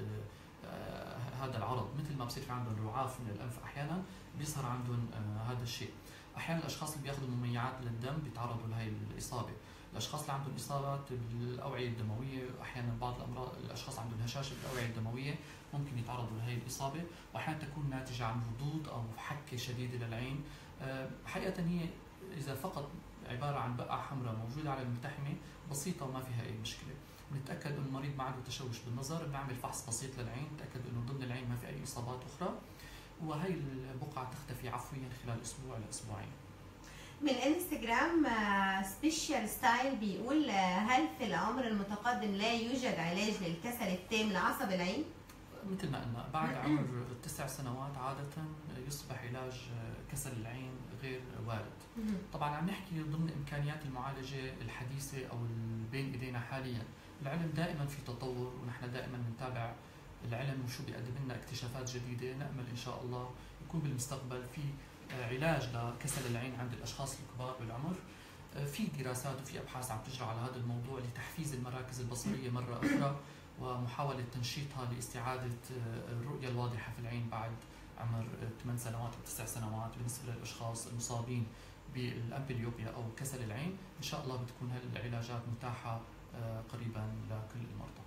هذا العرض، مثل ما بصير في عندهم رعاف من الانف احيانا بيظهر عندهم هذا الشيء. احيانا الاشخاص اللي بياخذوا مميعات للدم بيتعرضوا لهي الاصابه. الاشخاص اللي عندهم اصابات بالاوعيه الدمويه، احيانا بعض الامراض الاشخاص عندهم هشاشه بالاوعيه الدمويه ممكن يتعرضوا لهي الاصابه، واحيانا تكون ناتجه عن هبوط او حكه شديده للعين. حقيقه هي اذا فقط عباره عن بقعه حمراء موجوده على الملتحمه بسيطه وما فيها اي مشكله. بنتاكد انه المريض ما عنده تشوش بالنظر، بنعمل فحص بسيط للعين، نتاكد انه ضمن العين ما في اي اصابات اخرى، وهي البقعه تختفي عفويا خلال اسبوع لاسبوعين. من انستغرام سبيشال ستايل بيقول هل في العمر المتقدم لا يوجد علاج للكسل التام لعصب العين؟ مثل ما قلنا بعد عمر تسع سنوات عادة يصبح علاج كسل العين غير وارد. طبعا عم نحكي ضمن امكانيات المعالجة الحديثة او بين ايدينا حاليا. العلم دائما في تطور ونحن دائما نتابع العلم وشو بيقدم لنا اكتشافات جديدة. نأمل ان شاء الله يكون بالمستقبل في علاج لكسل العين عند الاشخاص الكبار بالعمر. في دراسات وفي ابحاث عم تجرى على هذا الموضوع لتحفيز المراكز البصريه مره اخرى ومحاوله تنشيطها لاستعاده الرؤيه الواضحه في العين بعد عمر ثمان سنوات او تسع سنوات. بالنسبه للاشخاص المصابين بالامبليوبيا او كسل العين ان شاء الله بتكون هالعلاجات متاحه قريبا لكل المرضى.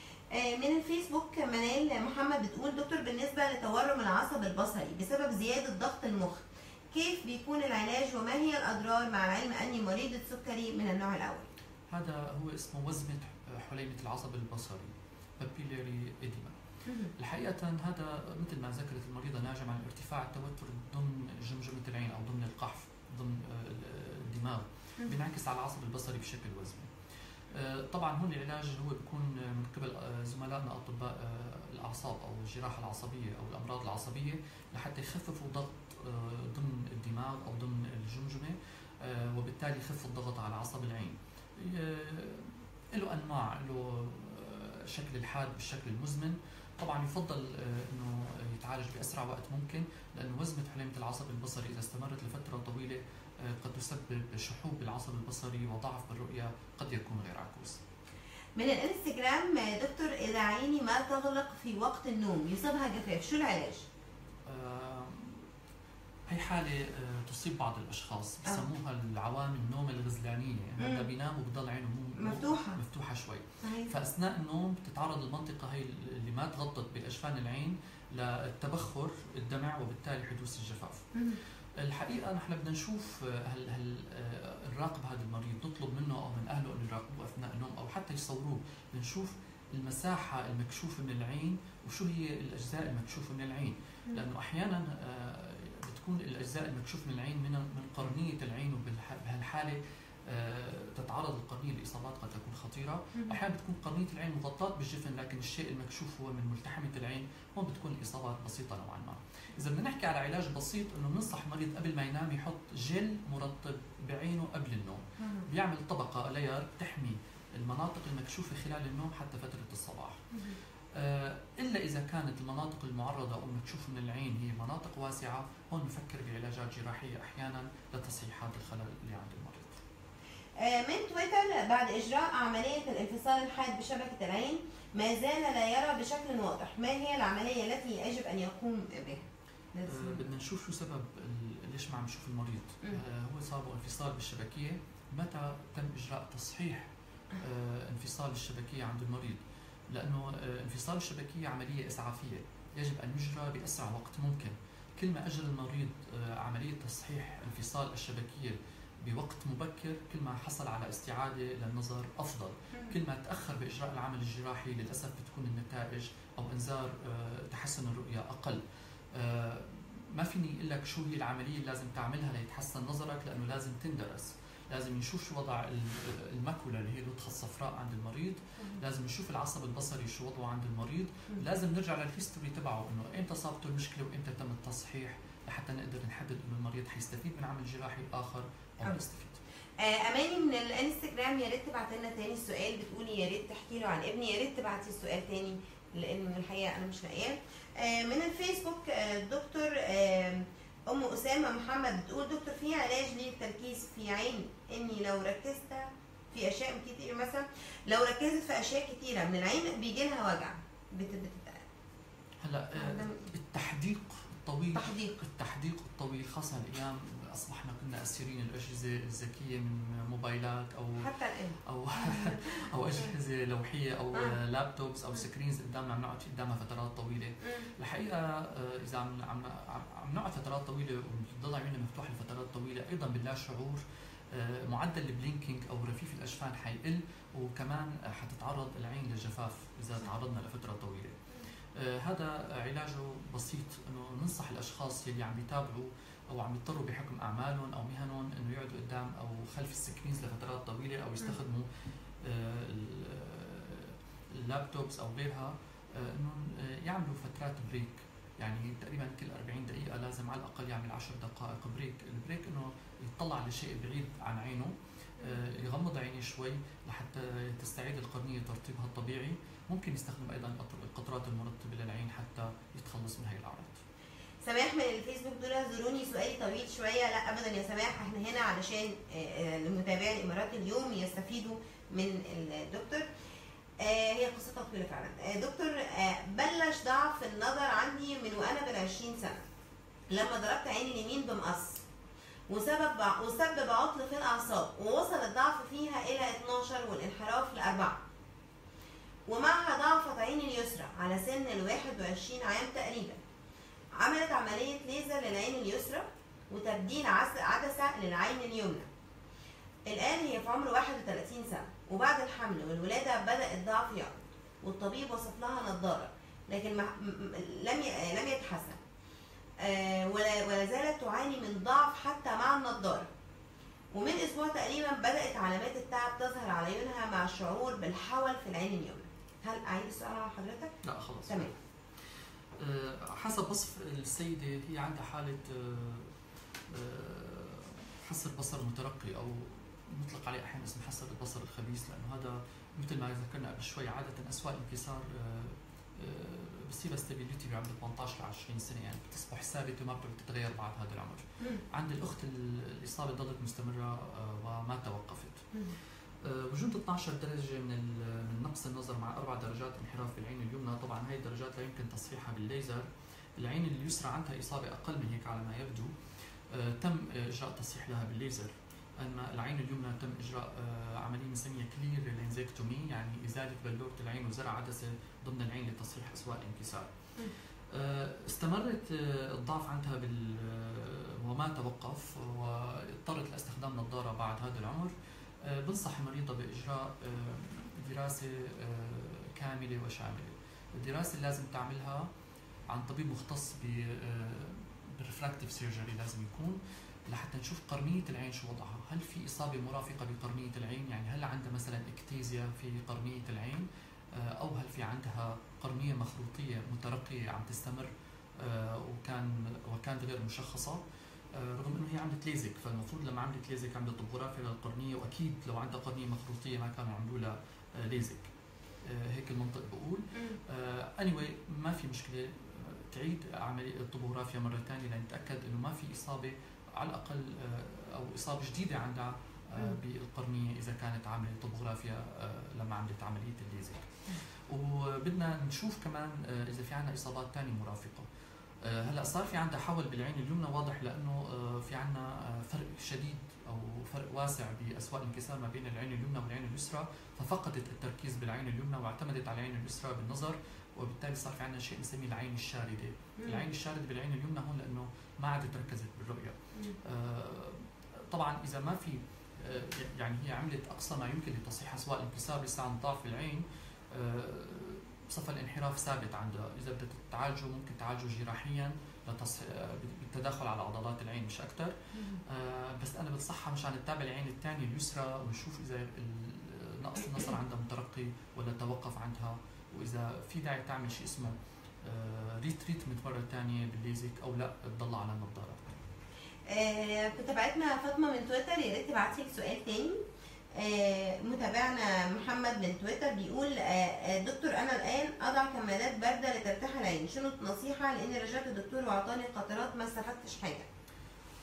من الفيسبوك منال محمد بتقول دكتور بالنسبه لتورم العصب البصري بسبب زياده ضغط المخ كيف بيكون العلاج وما هي الاضرار مع العلم اني مريضه سكري من النوع الاول؟ هذا هو اسمه وزمه حليمه العصب البصري papillary edema. الحقيقه هذا مثل ما ذكرت المريضه ناجم عن ارتفاع التوتر ضمن جمجمه العين او ضمن القحف ضمن الدماغ بينعكس على العصب البصري بشكل وزمي. طبعا هون العلاج هو بيكون من قبل زملائنا اطباء الاعصاب او الجراحه العصبيه او الامراض العصبيه لحتى يخففوا ضغط ضمن الدماغ او ضمن الجمجمه وبالتالي يخف الضغط على عصب العين. له انواع، له شكل الحاد بالشكل المزمن. طبعا يفضل انه يتعالج باسرع وقت ممكن لانه وزمه حليمه العصب البصري اذا استمرت لفتره طويله قد تسبب شحوب بالعصب البصري وضعف بالرؤيه قد يكون غير عكوس. من الانستغرام دكتور اذا عيني ما تغلق في وقت النوم يصيبها جفاف شو العلاج؟ آه هي حاله آه تصيب بعض الاشخاص بسموها آه. العوامل النوم الغزلانيه، يعني لما بينام وبضل عينه مفتوحه مفتوحه شوي. صحيح. فاثناء النوم بتتعرض المنطقه هي اللي ما تغطت باجفان العين للتبخر الدمع وبالتالي حدوث الجفاف. مم. الحقيقه نحن بدنا نشوف هل هل نراقب هذا المريض، نطلب منه او من اهله انه يراقبوه اثناء النوم او حتى يصوروه، بنشوف المساحه المكشوفه من العين وشو هي الاجزاء المكشوفه من العين، لانه احيانا بتكون الاجزاء المكشوفه من العين من من قرنيه العين وبهالحاله تتعرض القرنيه لاصابات قد تكون خطيره. احيانا بتكون قرنيه العين مغطاه بالجفن لكن الشيء المكشوف هو من ملتحمه العين، هون بتكون الاصابات بسيطه نوعا ما. اذا بدنا نحكي على علاج بسيط انه بننصح المريض قبل ما ينام يحط جل مرطب بعينه قبل النوم، بيعمل طبقه لاير تحمي المناطق المكشوفه خلال النوم حتى فتره الصباح. آه الا اذا كانت المناطق المعرضه او المكشوفه من العين هي مناطق واسعه، هون نفكر بعلاجات جراحيه احيانا لتصحيح هذا الخلل اللي عند المريض. من تويتر بعد اجراء عمليه الانفصال الحاد بشبكه العين ما زال لا يرى بشكل واضح، ما هي العمليه التي يجب ان يقوم بها؟ آه بدنا نشوف شو سبب ليش ما عم نشوف المريض. آه هو صابه انفصال بالشبكيه، متى تم اجراء تصحيح آه انفصال الشبكيه عند المريض؟ لانه آه انفصال الشبكيه عمليه اسعافيه يجب ان يجرى باسرع وقت ممكن. كل ما اجرى المريض آه عمليه تصحيح انفصال الشبكيه بوقت مبكر كل ما حصل على استعاده للنظر افضل. كل ما تاخر باجراء العمل الجراحي للاسف بتكون النتائج او انذار آه تحسن الرؤيه اقل. آه ما فيني اقول لك شو هي العمليه اللي لازم تعملها ليتحسن نظرك لانه لازم تندرس، لازم نشوف شو وضع الماكولا اللي هي اللوتخه الصفراء عند المريض، لازم نشوف العصب البصري شو وضعه عند المريض، لازم نرجع للهيستوري تبعه انه امتى صابته المشكله وامتى تم التصحيح لحتى نقدر نحدد انه المريض حيستفيد من عمل جراحي اخر او ما يستفيد. اماني من الانستغرام يا ريت تبعت لنا ثاني السؤال، بتقولي يا ريت تحكي له عن ابني، يا ريت تبعتي السؤال ثاني لانه الحقيقه انا مش لاقياه. من الفيسبوك دكتور ام اسامه محمد بتقول دكتور في علاج للتركيز في عين اني لو ركزت في اشياء كتير، مثلا لو ركزت في اشياء كتيره من العين بيجي لها وجع بت... بت... هلا التحديق الطويل تحديق التحديق الطويل خاصه الايام اصبحنا كنا اسيرين الاجهزه الذكيه من موبايلات او حتى الان او او اجهزه لوحيه او آه. لابتوبس او سكرينز قدامنا عم نقعد قدامها فترات طويله. الحقيقه اذا عم عم عم نقعد فترات طويله وبتضل عيوننا مفتوحه لفترات طويله ايضا باللا شعور معدل البلينكينج او رفيف الاجفان حيقل، وكمان حتتعرض العين للجفاف اذا تعرضنا لفتره طويله. آه هذا علاجه بسيط، انه ننصح الاشخاص يلي عم يتابعوا او عم يضطروا بحكم اعمالهم او مهنهم انه يقعدوا قدام او خلف السكرينز لفترات طويله او يستخدموا آه اللابتوبس او غيرها، آه انه يعملوا فترات بريك، يعني تقريبا كل أربعين دقيقه لازم على الاقل يعمل عشر دقائق بريك. البريك انه يطلع لشيء بعيد عن عينه، آه يغمض عينيه شوي لحتى تستعيد القرنيه ترتيبها الطبيعي. ممكن يستخدم ايضا القطرات المرطبه للعين حتى يتخلص من هي الاعراض. سماح من الفيسبوك دول زوروني سؤالي طويل شويه. لا ابدا يا سماح، احنا هنا علشان المتابعين الامارات اليوم يستفيدوا من الدكتور. هي قصتها طويله فعلا. دكتور، بلش ضعف النظر عندي من وانا بالعشرين سنه لما ضربت عيني اليمين بمقص وسبب وسبب عطل في الاعصاب، ووصل الضعف فيها الى اتناشر والانحراف لاربعه، ومعها ضعفت عيني اليسرى على سن الواحد وعشرين عام تقريبا. عملت عملية ليزر للعين اليسرى وتبديل عدسة للعين اليمنى. الآن هي في عمر واحد وثلاثين سنة، وبعد الحمل والولادة بدأ الضعف يعرض، والطبيب وصف لها نظارة لكن لم لم يتحسن، ولا زالت تعاني من ضعف حتى مع النظارة. ومن أسبوع تقريبا بدأت علامات التعب تظهر على عيونها مع الشعور بالحول في العين اليمنى. هل أعيد السؤال على حضرتك؟ لا خلاص تمام. أه حسب وصف السيدة هي عندها حالة أه حصر بصر مترقي، أو نطلق عليه أحيانا اسم حصر البصر الخبيث، لأنه هذا مثل ما ذكرنا قبل شوي عادة أسواق الانكسار أه أه بصير ستابيليتي بعمر ثمانية عشر ل عشرين سنة، يعني بتصبح ثابتة وما بتقدر تتغير بعد هذا العمر. مم. عند الأخت الإصابة ضلت مستمرة أه وما توقفت. مم. وجود اثناشر درجة من من نقص النظر مع أربع درجات انحراف بالعين اليمنى، طبعا هاي الدرجات لا يمكن تصحيحها بالليزر. العين اليسرى عندها إصابة أقل من هيك على ما يبدو، آه تم إجراء تصحيح لها بالليزر. أما العين اليمنى تم إجراء آه عملية بنسميها كلير لينزكتومي، يعني إزالة بلورة العين وزرع عدسة ضمن العين لتصحيح أسواق الانكسار. آه استمرت آه الضعف عندها بال وما توقف، واضطرت لاستخدام نظارة بعد هذا العمر. أه بنصح المريضة بإجراء أه دراسة أه كاملة وشاملة. الدراسة اللي لازم تعملها عن طبيب مختص بالريفراكتيف سيرجري لازم يكون، لحتى نشوف قرنية العين شو وضعها، هل في إصابة مرافقة بقرنية العين، يعني هل عندها مثلا اكتيزيا في قرنية العين، أه أو هل في عندها قرنية مخروطية مترقية عم تستمر أه وكان وكانت غير مشخصة، رغم انه هي عملت ليزك. فالمفروض لما عملت ليزك عملت طبوغرافيا للقرنيه، واكيد لو عندها قرنيه مخروطيه ما كانوا عملوا لها ليزك. هيك المنطق بقول. اني anyway ما في مشكله تعيد عمليه الطبوغرافيا مره ثانيه لنتاكد انه ما في اصابه على الاقل او اصابه جديده عندها بالقرنيه اذا كانت عامله طبوغرافيا لما عملت عمليه الليزك. وبدنا نشوف كمان اذا في عندنا اصابات ثانيه مرافقه. هلا صار في عندها حول بالعين اليمنى واضح، لانه في عندنا فرق شديد او فرق واسع باسواق الانكسار ما بين العين اليمنى والعين اليسرى، ففقدت التركيز بالعين اليمنى واعتمدت على العين اليسرى بالنظر، وبالتالي صار في عندنا شيء بنسميه العين الشارده. العين الشارده بالعين اليمنى هون لانه ما عادت ركزت بالرؤيه. طبعا اذا ما في يعني هي عملت اقصى ما يمكن لتصحيح اسواق الانكسار لسه عن ضعف العين، صفى الانحراف ثابت عندها. اذا بدها تعالجه ممكن تعالجه جراحيا بالتداخل على عضلات العين مش اكثر. آه بس انا بنصحها مشان نتابع العين الثانيه اليسرى ونشوف اذا نقص النظر عندها مترقي ولا توقف عندها، واذا في داعي تعمل شيء اسمه آه ريتريتمنت مره ثانيه بالليزك او لا تضل على النظاره. آه متابعتنا فاطمه من تويتر، يا ريت تبعتي لك سؤال ثاني. آه متابعنا محمد من تويتر بيقول آه دكتور انا الان اضع كمادات بارده لترتاح العين، شنو النصيحه؟ لاني رجعت الدكتور واعطاني قطرات ما استفدتش حاجه.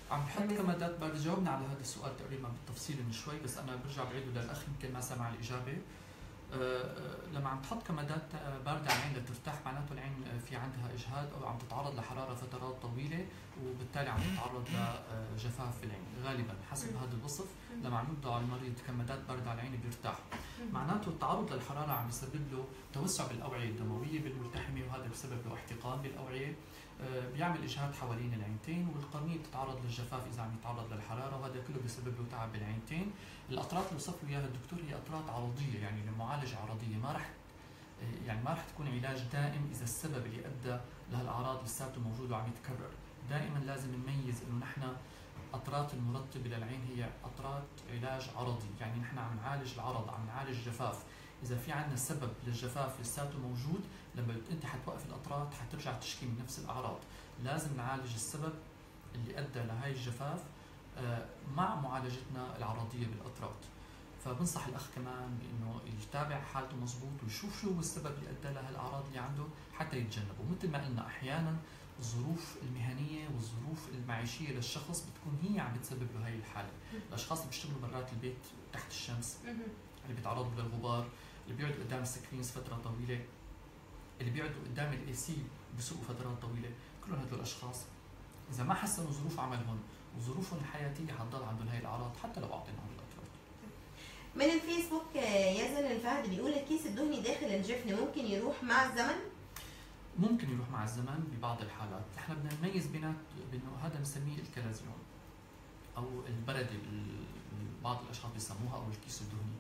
عم بحط كمادات باردة. جاوبنا على هذا السؤال تقريبا بالتفصيل من شوي، بس انا برجع بعيده للاخ يمكن ما سمع الاجابه. أه لما عم تحط كمادات بارده على العين لترتاح، معناته العين في عندها اجهاد او عم تتعرض لحراره فترات طويله، وبالتالي عم تتعرض لجفاف في العين. غالبا حسب هذا الوصف لما عم يبدأ على المريض كمادات بارده على العين بيرتاح. معناته التعرض للحراره عم يسبب له توسع بالاوعيه الدمويه بالملتحمه، وهذا بسبب له احتقان بالاوعيه، بيعمل اجهاد حوالين العينتين، والقرنيه بتتعرض للجفاف اذا عم يتعرض للحراره، وهذا كله بيسبب له تعب بالعينتين. الاطراف اللي وصف له اياها الدكتور هي اطراف عرضيه، يعني لمعالجه عرضيه، ما راح يعني ما راح تكون علاج دائم اذا السبب اللي ادى لهالاعراض لساته موجود وعم يتكرر. دائما لازم نميز انه نحن اطراف المرطبه للعين هي اطراف علاج عرضي، يعني نحن عم نعالج العرض، عم نعالج الجفاف. اذا في عندنا سبب للجفاف لساته موجود، لما انت حتوقف الاطراف حترجع تشكي من نفس الاعراض. لازم نعالج السبب اللي ادى لهي الجفاف مع معالجتنا العرضيه بالاطراف. فبنصح الاخ كمان بانه يتابع حالته مضبوط ويشوف شو هو السبب اللي ادى لهالاعراض اللي عنده حتى يتجنبه. مثل ما قلنا احيانا الظروف المهنيه والظروف المعيشيه للشخص بتكون هي عم بتسبب له هي الحاله. الاشخاص اللي بيشتغلوا برات البيت تحت الشمس، اللي بيتعرضوا للغبار، اللي بيقعدوا قدام السكرينز فتره طويله، اللي بيقعدوا قدام الاي سي بيسوقوا فترات طويله، كل هدول الاشخاص اذا ما حسنوا ظروف عملهم وظروفهم الحياتيه حتضل عندهم هي الاعراض حتى لو اعطيناهم الاطراف. من الفيسبوك يزن الفهد بيقول الكيس الدهني داخل الجفن ممكن يروح مع الزمن؟ ممكن يروح مع الزمن ببعض الحالات. نحن بدنا نميز بينات بانه هذا بنسميه الكلازيون او البرده، بعض الاشخاص بيسموها، او الكيس الدهني.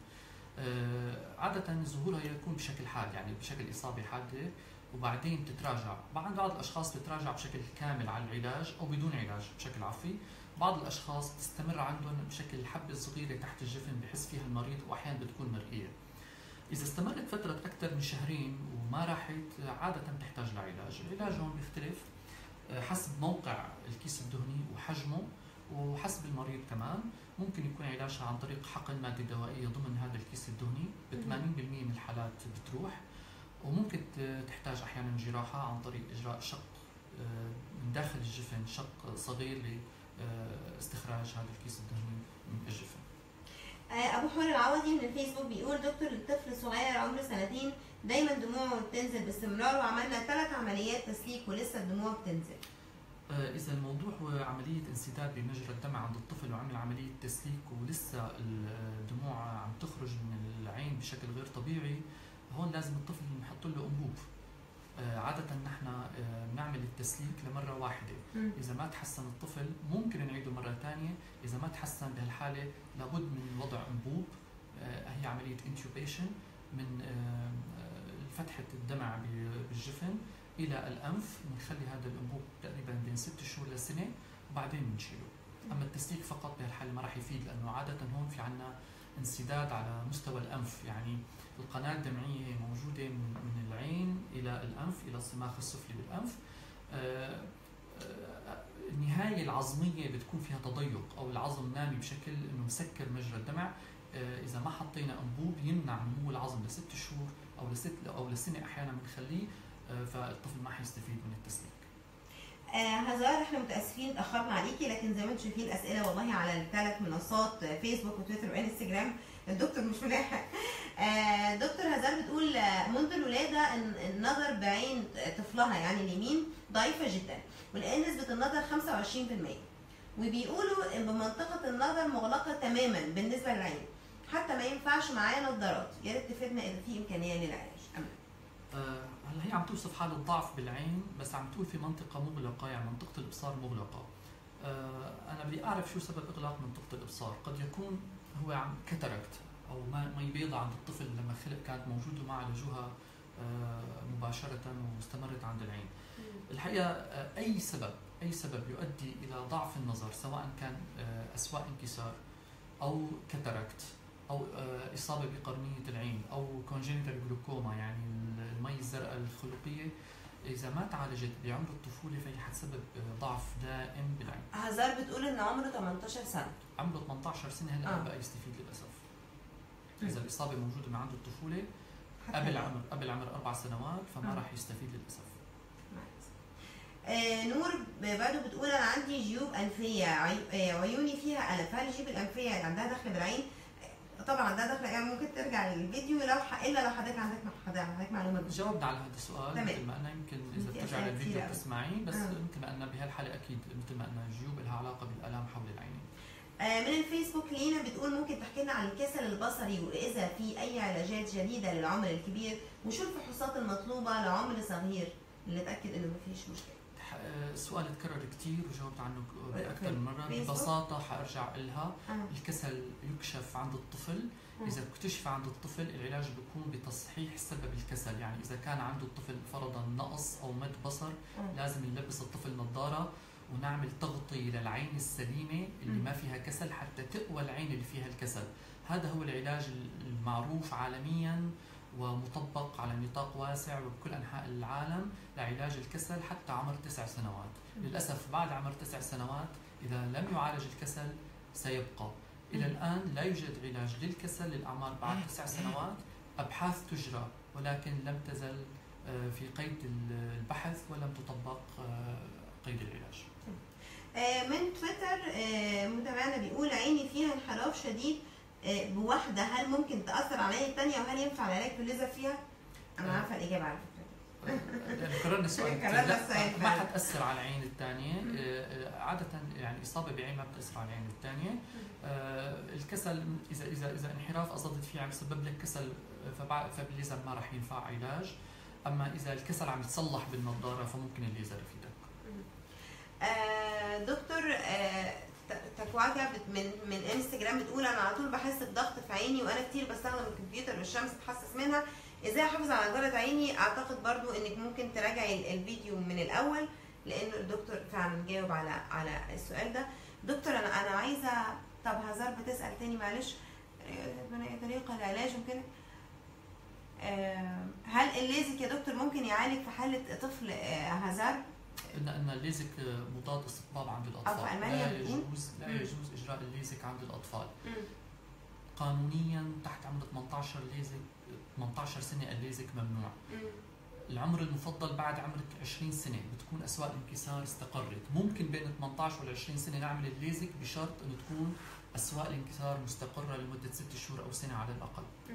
آه عاده ظهورها يكون بشكل حاد، يعني بشكل اصابه حاده وبعدين تتراجع. بعض الاشخاص بتراجع بشكل كامل على العلاج او بدون علاج بشكل عفوي. بعض الاشخاص تستمر عندهم بشكل حبه صغيره تحت الجفن بحس فيها المريض، واحيانا بتكون مرئيه. اذا استمرت فتره اكثر من شهرين وما راحت، عاده بتحتاج لعلاج. العلاج هون بيختلف حسب موقع الكيس الدهني وحجمه وحسب المريض كمان. ممكن يكون علاجها عن طريق حقن ماده دوائيه ضمن هذا الكيس الدهني، ب ثمانين بالمئة من الحالات بتروح. وممكن تحتاج احيانا جراحه عن طريق اجراء شق من داخل الجفن، شق صغير لاستخراج هذا الكيس الدهني من الجفن. ابو حور العوضي من الفيسبوك بيقول دكتور الطفل صغير عمره سنتين دايما دموعه بتنزل باستمرار، وعملنا ثلاث عمليات تسليك ولسه الدموع بتنزل. اذا الموضوع هو عمليه انسداد بمجرى الدم عند الطفل وعمل عمليه تسليك ولسه الدموع عم تخرج من العين بشكل غير طبيعي، هون لازم الطفل نحط له انبوب. عادة نحن بنعمل التسليك لمرة واحدة. م. إذا ما تحسن الطفل ممكن نعيده مرة ثانية. إذا ما تحسن بهالحالة لابد من وضع أنبوب، هي عملية انتوبيشن، من فتحة الدمع بالجفن إلى الأنف. بنخلي هذا الأنبوب تقريبا بين ست شهور لسنة وبعدين بنشيله. أما التسليك فقط بهالحالة ما راح يفيد، لأنه عادة هون في عنا انسداد على مستوى الأنف، يعني القناة الدمعية موجودة من العين إلى الأنف إلى الصماخ السفلي بالأنف. آآ آآ النهاية العظمية بتكون فيها تضيق أو العظم نامي بشكل إنه مسكر مجرى الدمع. إذا ما حطينا أنبوب يمنع نمو العظم لست شهور أو لست أو لسنة أحيانا بنخليه، فالطفل ما حيستفيد من التسليك. آه هزار، احنا متاسفين اتاخرنا عليكي، لكن زي ما انتم شايفين الاسئله والله على الثلاث منصات فيسبوك وتويتر وانستجرام، الدكتور مش ملاحق. آه دكتور هزار بتقول منذ الولاده النظر بعين طفلها يعني اليمين ضعيفه جدا، ولان نسبه النظر خمسة وعشرين بالمئة، وبيقولوا ان منطقه النظر مغلقه تماما بالنسبه للعين، حتى ما ينفعش معايا نظارات. يا ريت تفيدنا اذا في امكانيه للعلاج. أه هلا هي عم توصف حالة ضعف بالعين، بس عم تقول في منطقة مغلقة، يعني منطقة الإبصار مغلقة. أه أنا بدي أعرف شو سبب إغلاق منطقة الإبصار. قد يكون هو عم كاتاراكت أو مي بيضاء عند الطفل لما خلق كانت موجودة وما عالجوها أه مباشرة واستمرت عند العين. الحقيقة أه أي سبب أي سبب يؤدي إلى ضعف النظر، سواء كان أه أسواء انكسار أو كاتاراكت أو إصابة بقرنية العين أو كونجينيتال جلوكوما، يعني المي الزرقاء الخلقية، إذا ما تعالجت بعمر الطفولة فهي حتسبب ضعف دائم بالعين. هزار بتقول إن عمره ثمانية عشر سنة. عمره ثمانية عشر سنة هلا آه. بقى يستفيد للأسف. إذا الإصابة موجودة من عند الطفولة قبل عمر قبل عمر أربع سنوات فما راح يستفيد للأسف. آه نور برضه بتقول انا عندي جيوب انفيه، عيوني فيها الف، هل الجيوب الانفيه عندها دخل بالعين؟ طبعا عندها دخل، يعني ممكن ترجع للفيديو لو ح... الا لو حضرتك عندك حضرتك معلومه. جاوبنا على هذا السؤال مثل ما قلنا، يمكن اذا بترجع للفيديو بتسمعيه، بس آه. مثل ما قلنا بهالحاله اكيد مثل ما قلنا الجيوب لها علاقه بالالام حول العينين. آه من الفيسبوك لينا بتقول ممكن تحكي لنا عن الكسل البصري واذا في اي علاجات جديده للعمر الكبير، وشو الفحوصات المطلوبه لعمر صغير لنتاكد انه ما فيش مشكله. سؤال تكرر كثير وجاوبت عنه باكثر من مره. ببساطه حارجع لها آه. الكسل يكشف عند الطفل، آه. اذا اكتشف عند الطفل العلاج بيكون بتصحيح سبب الكسل، يعني اذا كان عنده الطفل فرضا نقص او مد بصر آه. لازم نلبس الطفل نظاره ونعمل تغطيه للعين السليمه اللي ما فيها كسل حتى تقوى العين اللي فيها الكسل. هذا هو العلاج المعروف عالميا ومطبق على نطاق واسع وبكل انحاء العالم لعلاج الكسل حتى عمر تسع سنوات. للاسف بعد عمر تسع سنوات اذا لم يعالج الكسل سيبقى. الى الان لا يوجد علاج للكسل للاعمار بعد تسع سنوات، ابحاث تجرى ولكن لم تزل في قيد البحث ولم تطبق قيد العلاج. من تويتر متابعنا بيقول عيني فيها انحراف شديد بواحدة، هل ممكن تأثر على العين الثانية وهل ينفع العلاج بالليزر فيها؟ أنا عارفة الإجابة على فكرة. يعني كررنا السؤال. كررنا السؤال. ما حتأثر على العين الثانية، عادة يعني إصابة بعين ما بتأثر على العين الثانية. الكسل إذا إذا إذا انحراف قصدت فيه عم يسبب لك كسل فبالليزر ما راح ينفع علاج، أما إذا الكسل عم يتصلح بالنظارة فممكن الليزر يفيدك. آه دكتور آه تكواكا من من انستجرام بتقول انا على طول بحس بضغط في عيني وانا كتير بستخدم الكمبيوتر والشمس تحسس منها، ازاي احافظ على نضاره عيني؟ اعتقد برضو انك ممكن تراجعي الفيديو من الاول لانه الدكتور فعلا جاوب على على السؤال ده. دكتور انا انا عايزه، طب هزار بتسال تاني معلش، طريقه العلاج ممكن هل الليزك يا دكتور ممكن يعالج في حاله طفل هزار؟ ان ان الليزك مضاد استقطاب عند الاطفال، لا يجوز لا يجوز اجراء الليزك عند الاطفال. مم. قانونيا تحت عمر ثمانية عشر ليزك ثمانية عشر سنه الليزك ممنوع. مم. العمر المفضل بعد عمر عشرين سنه بتكون اسواق الانكسار استقرت، ممكن بين ثمانية عشر وال عشرين سنه نعمل الليزك بشرط انه تكون اسواق الانكسار مستقره لمده ست شهور او سنه على الاقل. مم.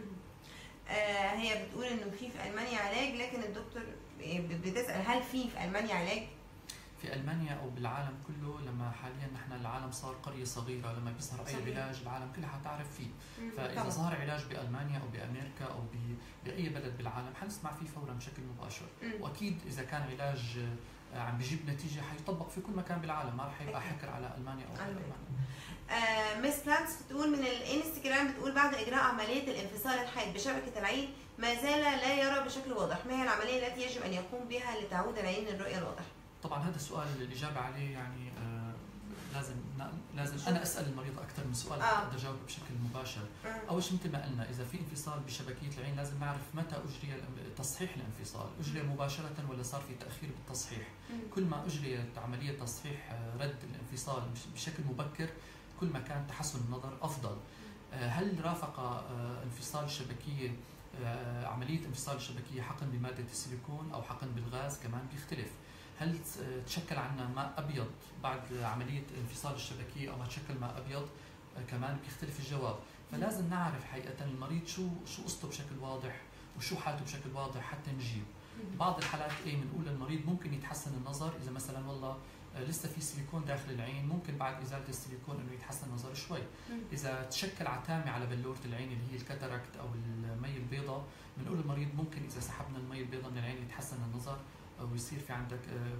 آه هي بتقول انه في في المانيا علاج، لكن الدكتور بتسال هل في في المانيا علاج؟ في المانيا او بالعالم كله، لما حاليا نحن العالم صار قريه صغيره، لما بيظهر اي علاج العالم كلها حتعرف فيه، فاذا طبعا. ظهر علاج بالمانيا او بامريكا او باي بلد بالعالم حنسمع فيه فورا بشكل مباشر، مم. واكيد اذا كان علاج عم بيجيب نتيجه حيطبق في كل مكان بالعالم، ما راح يبقى حكر على المانيا او غير المانيا. آه مس بلانتس بتقول من الانستجرام بتقول بعد اجراء عمليه الانفصال الحاد بشبكه العين ما زال لا يرى بشكل واضح، ما هي العمليه التي يجب ان يقوم بها لتعود العين للرؤيه الواضحه؟ طبعا هذا السؤال الاجابه عليه يعني آه لازم لازم انا اسال المريض اكثر من سؤال حتى اقدر اجاوب بشكل مباشر. آه. اول شيء مثل ما قلنا اذا في انفصال بشبكيه العين لازم نعرف متى اجري تصحيح الانفصال، اجري مباشره ولا صار في تاخير بالتصحيح. مم. كل ما اجريت عمليه تصحيح رد الانفصال بشكل مبكر كل ما كان تحسن النظر افضل. آه هل رافق آه انفصال الشبكيه آه عمليه انفصال الشبكيه حقن بماده السيليكون او حقن بالغاز كمان بيختلف. هل تشكل عنا ماء ابيض بعد عمليه انفصال الشبكيه او ما تشكل ماء ابيض كمان بيختلف الجواب، فلازم نعرف حقيقه المريض شو شو قصته بشكل واضح وشو حالته بشكل واضح حتى نجيب. بعض الحالات ايه بنقول للمريض ممكن يتحسن النظر اذا مثلا والله لسه في سيليكون داخل العين، ممكن بعد ازاله السيليكون انه يتحسن النظر شوي. اذا تشكل عتامه على بلوره العين اللي هي الكاتاراكت او المي البيضاء بنقول للمريض ممكن اذا سحبنا المي البيضاء من العين يتحسن النظر ويصير في عندك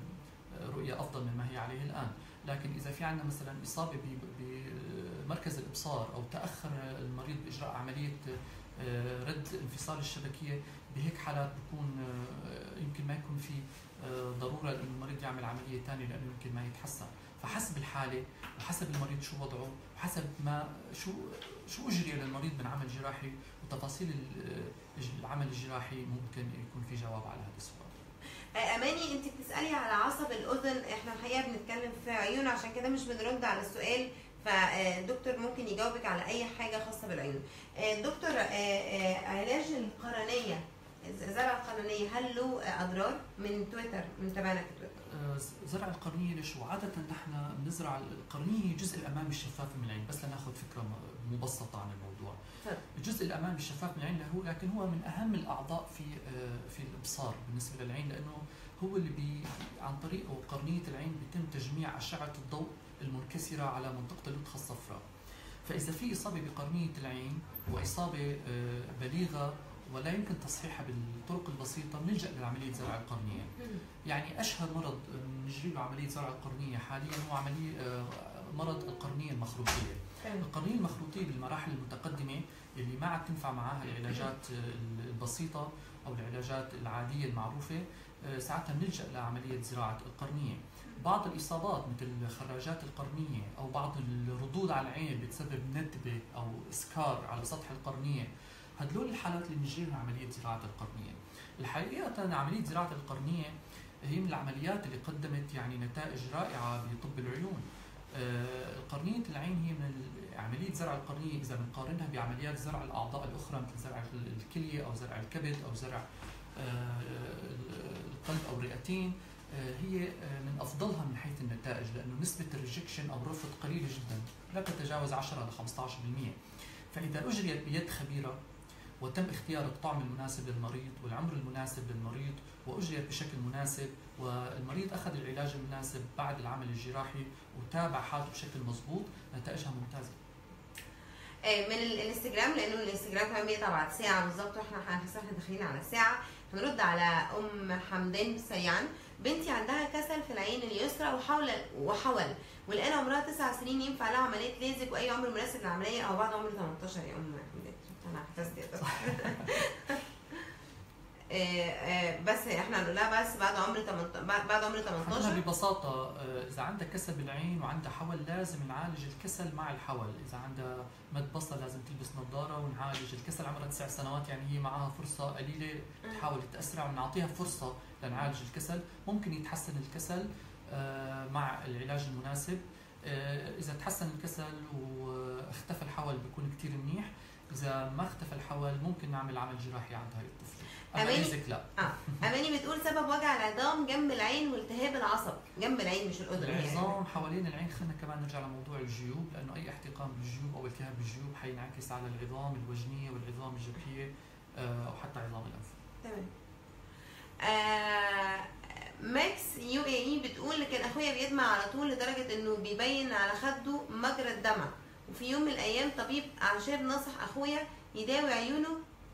رؤية أفضل مما هي عليه الآن. لكن إذا في عندنا مثلا إصابة بمركز الإبصار أو تأخر المريض بإجراء عملية رد انفصال الشبكية، بهيك حالات بكون يمكن ما يكون في ضرورة أن المريض يعمل عملية ثانية لأنه يمكن ما يتحسن. فحسب الحالة وحسب المريض شو وضعه وحسب ما شو شو أجري للمريض من عمل جراحي وتفاصيل العمل الجراحي ممكن يكون في جواب على هذا السؤال. اماني انت بتسالي على عصب الاذن، احنا الحقيقه بنتكلم في عيون عشان كده مش بنرد على السؤال، فالدكتور ممكن يجاوبك على اي حاجه خاصه بالعيون. دكتور علاج القرنيه الزرع القانوني هل له اضرار من تويتر، من تبعنا في تويتر؟ زرع القرنيه ليش؟ وعاده نحن بنزرع القرنيه هي الجزء الامامي الشفاف من العين، بس لناخذ فكره مبسطه عن الموضوع. طيب. الجزء الامامي الشفاف من العين هو، لكن هو من اهم الاعضاء في في الابصار بالنسبه للعين، لانه هو اللي بي عن طريقه قرنيه العين بيتم تجميع اشعه الضوء المنكسره على منطقه اللدخه الصفراء. فاذا في اصابه بقرنيه العين واصابه بليغه ولا يمكن تصحيحها بالطرق البسيطه، بنلجا لعمليه زرع القرنيه. يعني اشهر مرض بنجري له عمليه زرع القرنيه حاليا هو عمليه مرض القرنيه المخروطيه. القرنيه المخروطيه بالمراحل المتقدمه اللي ما عاد تنفع معها العلاجات البسيطه او العلاجات العاديه المعروفه، ساعتها بنلجا لعمليه زراعه القرنيه. بعض الاصابات مثل خراجات القرنيه او بعض الردود على العين بتسبب ندبه او اسكار على سطح القرنيه، هدول الحالات اللي بنجري لها عمليه زراعه القرنيه. الحقيقه عمليه زراعه القرنيه هي من العمليات اللي قدمت يعني نتائج رائعه بطب العيون. آه قرنيه العين هي من عمليه زرع القرنيه اذا بنقارنها بعمليات زرع الاعضاء الاخرى مثل زرع الكليه او زرع الكبد او زرع آه القلب او الرئتين، آه هي من افضلها من حيث النتائج، لانه نسبه الريجكشن او الرفض قليله جدا، لا تتجاوز عشرة لخمسة عشر بالمئة. فاذا اجريت بيد خبيره وتم اختيار الطعم المناسب للمريض والعمر المناسب للمريض واجريت بشكل مناسب والمريض اخذ العلاج المناسب بعد العمل الجراحي وتابع حالته بشكل مضبوط، نتائجها ممتازه. من الانستغرام، لانه الانستغرام كمان بيقطع بعد ساعه بالظبط واحنا احنا داخلين على ساعه، هنرد على ام حمدان سريعا. بنتي عندها كسل في العين اليسرى وحول وحول والان عمرها تسع سنين، ينفع لها عمليه ليزك واي عمر مناسب للعمليه او بعد عمر ثمانية عشر يا ام حمدان؟ انا احتست بس احنا هنقول لها بس بعد عمر بعد عمر ثمانية عشر. ببساطه اذا عندها كسل بالعين وعندها حول لازم نعالج الكسل مع الحول، اذا عندها مد بصر لازم تلبس نظاره ونعالج الكسل. عمرها تسع سنوات يعني هي معها فرصه قليله تحاول تاسرع ونعطيها فرصه لنعالج الكسل. ممكن يتحسن الكسل مع العلاج المناسب. اذا تحسن الكسل واختفى الحول بيكون كثير منيح، اذا ما اختفى الحول ممكن نعمل عمل جراحي عند هاي الطفله. اماني لا اه اماني بتقول سبب وجع العظام جنب العين والتهاب العصب جنب العين مش الاذن. العظام حوالين العين. خلينا كمان نرجع لموضوع الجيوب، لانه اي احتقان بالجيوب او التهاب بالجيوب حينعكس على العظام الوجنيه والعظام الجبهيه او حتى عظام الانف. تمام. آه ماكس يو اي اي بتقول كان اخويا بيدمع على طول لدرجه انه بيبين على خده مجرى الدمع، وفي يوم من الايام طبيب اعشاب نصح اخويا يداوي عيونه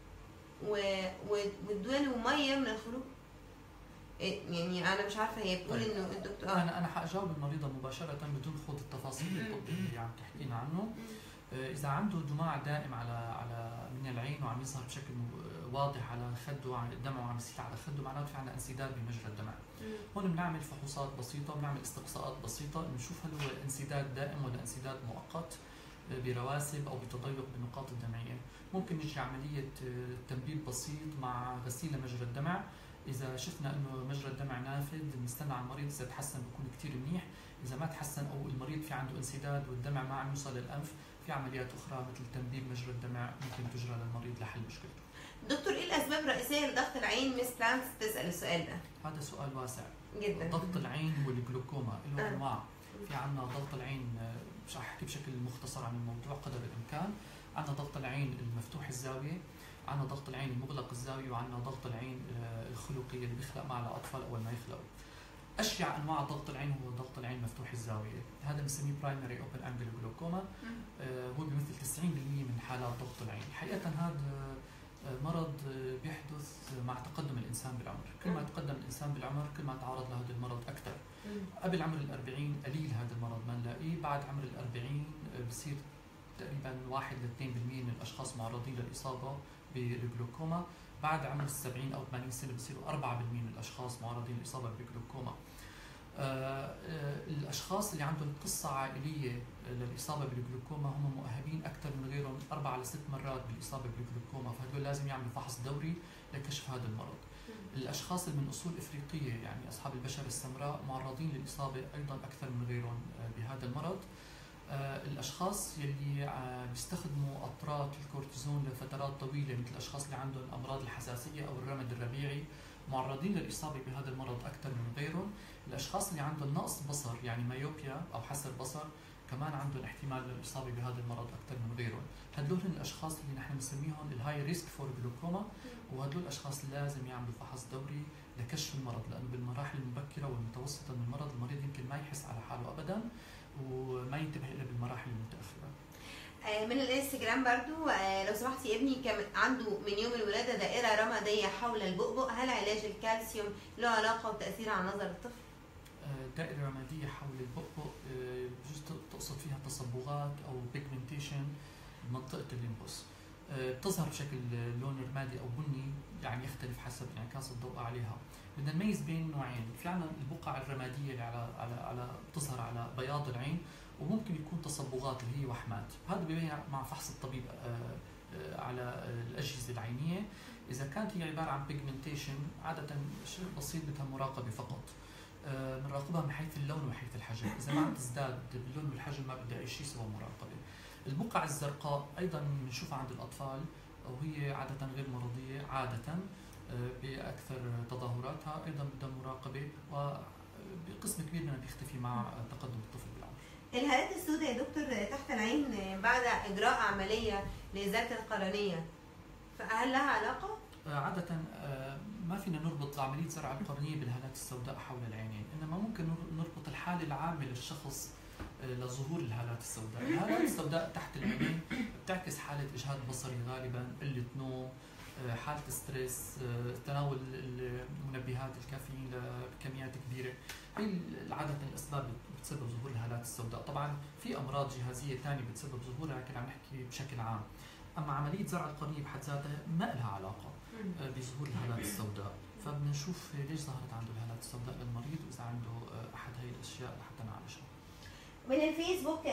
وادواله ميه من الخروج. يعني انا مش عارفه هي بتقول طيب. انه الدكتور اه انا انا حاجاوب المريضه مباشره بدون خوض التفاصيل الطبيه اللي عم تحكي لنا عنه. اذا عنده دماع دائم على على من العين وعم يظهر بشكل واضح على خده وعم الدمع وعم يسيل على خده، معناته في عندنا انسداد بمجرى الدمع. هون بنعمل فحوصات بسيطه وبنعمل استقصاءات بسيطه نشوف هل هو انسداد دائم ولا انسداد مؤقت برواسب او بتضيق بالنقاط الدمعيه. ممكن نجري عمليه تنبيب بسيط مع غسيل مجرى الدمع. اذا شفنا انه مجرى الدمع نافذ بنستنى على المريض، اذا تحسن بيكون كثير منيح، اذا ما تحسن او المريض في عنده انسداد والدمع ما عم يوصل للانف، في عمليات اخرى مثل تنبيب مجرى الدمع ممكن تجرى للمريض لحل مشكلته. دكتور ايه الاسباب الرئيسيه لضغط العين؟ مس بلانس تسال السؤال ده. هذا سؤال واسع جدا. ضغط العين والجلوكوما له انواع. في عندنا ضغط العين، مش رح احكي بشكل مختصر عن الموضوع قدر الامكان. عندنا ضغط العين المفتوح الزاويه، عندنا ضغط العين المغلق الزاويه، وعندنا ضغط العين الخلقي اللي بيخلق مع الاطفال اول ما يخلقوا. اشيع انواع ضغط العين هو ضغط العين مفتوح الزاويه، هذا بنسميه برايمري اوبن انجل جلوكوما. هو بيمثل تسعين بالمئة من حالات ضغط العين. حقيقه هذا مرض بيحدث مع تقدم الانسان بالعمر، كل ما تقدم الانسان بالعمر كل ما تعرض لهذا المرض اكثر. قبل عمر الأربعين قليل هذا المرض ما نلاقيه، بعد عمر الأربعين بصير تقريبا واحد ل اثنين بالمئة من الاشخاص معرضين للاصابه بالجلوكوما، بعد عمر السبعين او ثمانين سنه بصيروا أربعة بالمئة من الاشخاص معرضين للاصابه بالجلوكوما. آه آه الاشخاص اللي عندهم قصه عائليه للاصابه بالجلوكوما هم مؤهبين اكثر من غيرهم اربع لست مرات بالاصابه بالجلوكوما، فهدول لازم يعملوا فحص دوري لكشف هذا المرض. الاشخاص اللي من اصول افريقيه يعني اصحاب البشره السمراء معرضين للاصابه ايضا اكثر من غيرهم بهذا المرض. آه الاشخاص يلي آه بيستخدموا قطرات الكورتيزون لفترات طويله، مثل الاشخاص اللي عندهم امراض الحساسيه او الرمد الربيعي، معرضين للاصابه بهذا المرض اكثر من غيرهم. الاشخاص اللي عندهم نقص بصر يعني مايوبيا او حسر بصر كمان عندهم احتمال للاصابه بهذا المرض اكثر من غيرهم. هدول هن الاشخاص اللي نحن بنسميهم الهاي ريسك فور جلوكوما، وهدول الاشخاص لازم يعملوا فحص دوري لكشف المرض، لانه بالمراحل المبكره والمتوسطه من المرض المريض يمكن ما يحس على حاله ابدا وما ينتبه الا بالمراحل المتاخره. من الانستجرام برضو لو سمحتي، ابني كان عنده من يوم الولاده دائره رماديه حول البؤبؤ، هل علاج الكالسيوم له علاقه وتاثير على نظر الطفل؟ دائره رماديه حول البؤبؤ بجوز تقصد فيها تصبغات او بيجمنتيشن بمنطقه الليمبوس، بتظهر بشكل لون رمادي او بني، يعني يختلف حسب انعكاس الضوء عليها. بدنا نميز بين نوعين، في عندنا البقع الرماديه اللي على على على بتظهر على بياض العين، وممكن يكون تصبغات اللي هي وحمات، هذا بيبين مع فحص الطبيب على الاجهزه العينيه. اذا كانت هي عباره عن بيجمنتيشن عاده شيء بسيط بدها مراقبه فقط، بنراقبها من حيث اللون وحيث الحجم، اذا ما عم تزداد باللون والحجم ما بدها اي شيء سوى مراقبه. البقع الزرقاء ايضا بنشوفها عند الاطفال وهي عاده غير مرضيه، عاده باكثر تظاهراتها ايضا بدها مراقبه، وبقسم كبير منها بيختفي مع تقدم الطفل بالعمر. الهالات السوداء يا دكتور تحت العين بعد اجراء عمليه لازاله القرنيه، فهل لها علاقه؟ عاده ما فينا نربط عمليه زرع القرنيه بالهالات السوداء حول العينين، انما ممكن نربط الحاله العامه للشخص لظهور الهالات السوداء. الهالات السوداء تحت العينين بتعكس حاله اجهاد بصري غالبا، قله نوم، حاله ستريس، تناول المنبهات الكافيين بكميات كبيره، هي عاده الاسباب بتسبب ظهور الهالات السوداء. طبعا في امراض جهازيه ثانيه بتسبب ظهورها، لكن عم نحكي بشكل عام. اما عمليه زرع القرنيه بحد ذاتها ما لها علاقه بظهور الهالات السوداء، فبدنا نشوف ليش ظهرت عنده الهالات السوداء للمريض، واذا عنده احد هي الاشياء لحتى نعالجها. من الفيسبوك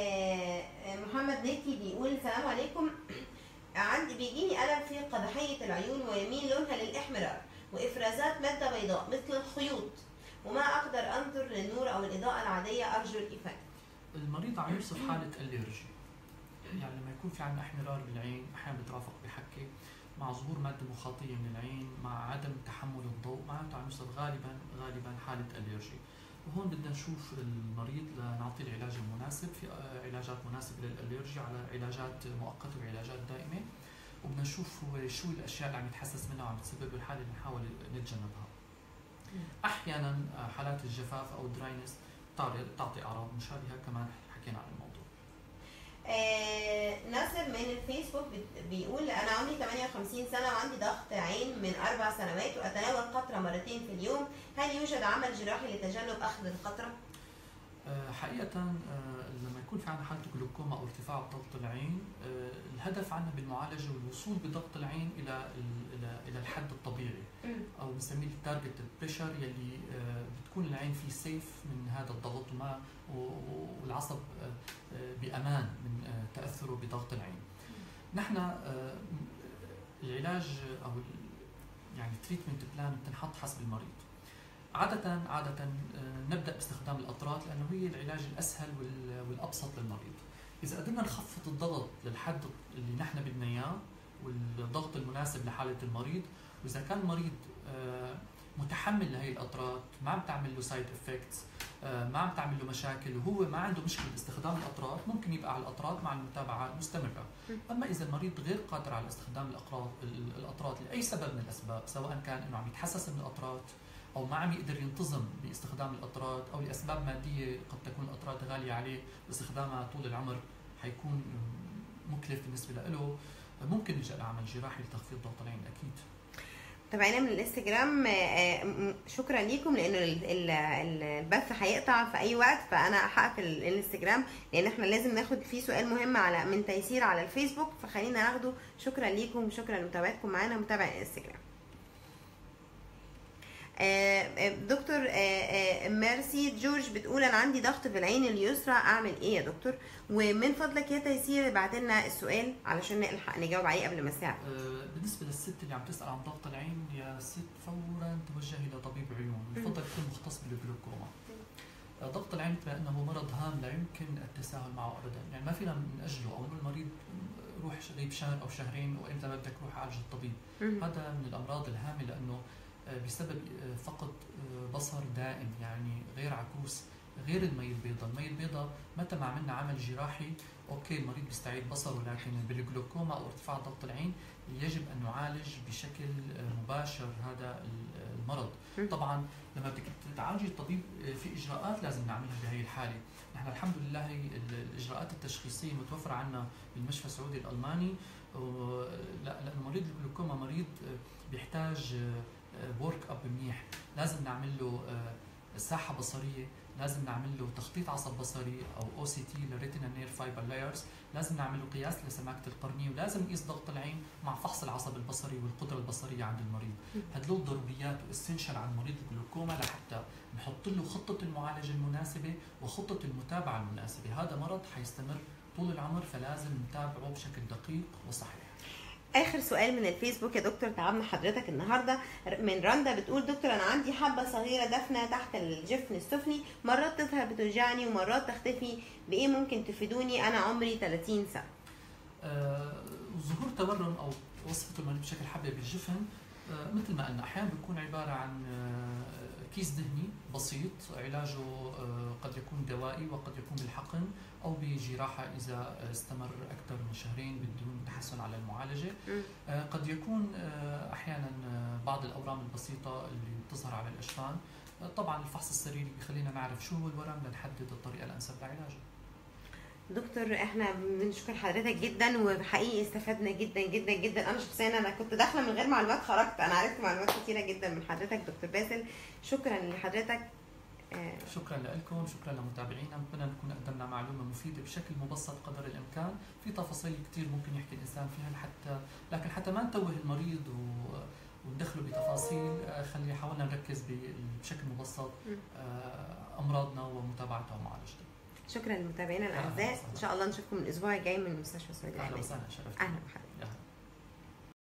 محمد نيكي بيقول السلام عليكم، عندي بيجيني ألم في قدحية العيون ويميل لونها للإحمرار وإفرازات مادة بيضاء مثل الخيوط، وما أقدر أنظر للنور أو الإضاءة العادية، أرجو الإفادة. المريض عم يوصف حالة أليرجي، يعني لما يكون في عندنا احمرار بالعين أحيانا بترافق بحكة مع ظهور مادة مخاطية من العين مع عدم تحمل الضوء، معناته عم يوصف غالبا غالبا حالة أليرجي. وهون بدنا نشوف المريض لنعطيه العلاج المناسب، في علاجات مناسبة للأليرجي على علاجات مؤقتة وعلاجات دائمة، وبدنا نشوف هو شو الأشياء اللي عم يتحسس منها وعم تسبب له الحالة اللي نحاول نتجنبها. أحيانا حالات الجفاف أو الدراينس تعطي أعراض مشابهة، كمان حكينا عن الموضوع. آه ناصر من الفيسبوك بيقول أنا عمري ثمانية وخمسين سنة وعندي ضغط عين من أربع سنوات وأتناول قطرة مرتين في اليوم، هل يوجد عمل جراحي لتجنب أخذ القطرة؟ أه حقيقة أه لما يكون في عندنا حالة جلوكوما أو ارتفاع ضغط العين، أه الهدف عندنا بالمعالجة والوصول بضغط العين إلى إلى إلى الحد الطبيعي، أو بنسميه التارجت بريشر، يلي أه بتكون العين فيه سيف من هذا الضغط وما والعصب أه بأمان من أه تأثره بضغط العين. نحن أه العلاج أو يعني تريتمنت بلان بتنحط حسب المريض. عادة عادة نبدأ باستخدام القطرات لأنه هي العلاج الأسهل والأبسط للمريض. إذا قدرنا نخفض الضغط للحد اللي نحن بدنا إياه والضغط المناسب لحالة المريض، وإذا كان المريض متحمل لهي القطرات، ما عم تعمل له سايد افكتس، ما عم تعمل له مشاكل، وهو ما عنده مشكلة باستخدام القطرات، ممكن يبقى على القطرات مع المتابعة المستمرة. أما إذا المريض غير قادر على استخدام القطرات لأي سبب من الأسباب، سواء كان إنه عم يتحسس من القطرات أو ما عم يقدر ينتظم باستخدام القطرات، أو لأسباب مادية قد تكون القطرات غالية عليه واستخدامها طول العمر حيكون مكلف بالنسبة له، ممكن نلجأ لعمل جراحي لتخفيض ضغط العين أكيد. تابعينا من الانستجرام، شكرا ليكم لانه البث هيقطع في اي وقت، فانا هقفل الانستجرام لان احنا لازم ناخد فيه سؤال مهم على من تيسير على الفيسبوك، فخلينا ناخده. شكرا ليكم وشكرا لمتابعتكم معانا ومتابعة الانستجرام. دكتور ميرسي جورج بتقول انا عندي ضغط في العين اليسرى، اعمل ايه يا دكتور؟ ومن فضلك يا تيسير ابعت لنا السؤال علشان نلحق نجاوب عليه قبل ما الساعه. بالنسبه للست اللي عم تسال عن ضغط العين، يا ست فورا توجهي الى طبيب عيون، بفضل يكون مختص بالجلوكوما. ضغط العين بما انه مرض هام لا يمكن التساهل معه ابدا، يعني ما فينا ناجله او نقول المريض روح غيب شهر او شهرين وامتى ما بدك روح عالج الطبيب. هذا من الامراض الهامه لانه بسبب فقد بصر دائم، يعني غير عكوس، غير المي البيضاء. المي البيضاء متى ما عملنا عمل جراحي اوكي المريض بيستعيد بصره، لكن بالجلوكوما او ارتفاع ضغط العين يجب ان نعالج بشكل مباشر هذا المرض. طبعا لما بدك تعالجي الطبيب في اجراءات لازم نعملها بهي الحاله. نحن الحمد لله الاجراءات التشخيصيه متوفره عندنا بالمشفى السعودي الالماني، لانه مريض الجلوكوما مريض بيحتاج ورك اب منيح، لازم نعمل له ساحه بصريه، لازم نعمل له تخطيط عصب بصري او او سي تي للريتنا نير فايبر لايرز، لازم نعمل له قياس لسماكه القرنيه، ولازم نقيس ضغط العين مع فحص العصب البصري والقدره البصريه عند المريض. هدول ضروريات واسنشال عن مريض الجلوكوما لحتى نحط له خطه المعالجه المناسبه وخطه المتابعه المناسبه. هذا مرض حيستمر طول العمر، فلازم نتابعه بشكل دقيق وصحيح. اخر سؤال من الفيسبوك يا دكتور تعبنا حضرتك النهارده من رندا، بتقول دكتور انا عندي حبه صغيره دفنه تحت الجفن السفلي، مرات تظهر بتوجعني ومرات تختفي، بايه ممكن تفيدوني؟ انا عمري ثلاثين سنه. آه، ظهور تورم او وصفه المريض بشكل حبه بالجفن آه، مثل ما قلنا احيانا بيكون عباره عن آه، كيس دهني بسيط، علاجه آه، قد يكون دوائي وقد يكون بالحقن او بجراحه اذا استمر اكثر من شهرين بدون تحسن على المعالجه. آه، قد يكون آه، احيانا بعض الاورام البسيطه اللي بتظهر على الاجفان. آه، طبعا الفحص السريري بخلينا نعرف شو هو الورم لنحدد الطريقه الانسب لعلاجه. دكتور احنا بنشكر حضرتك جدا، وحقيقي استفدنا جدا جدا جدا. انا شخصيا انا كنت داخله من غير معلومات، خرجت انا عرفت معلومات كثيره جدا من حضرتك دكتور باسل. شكرا لحضرتك. آه شكرا لكم، شكرا لمتابعينا. نتمنى نكون قدمنا معلومه مفيده بشكل مبسط قدر الامكان. في تفاصيل كثير ممكن يحكي الانسان فيها حتى لكن حتى ما نتوه المريض و وندخله بتفاصيل، خلي حاولنا نركز بشكل مبسط آه امراضنا ومتابعتها ومعالجتها. شكرا لمتابعينا الاعزاء، ان شاء الله نشوفكم الاسبوع الجاي من المستشفى السعودي. اهلا وسهلا، شرفتنا. اهلا بحضرتك.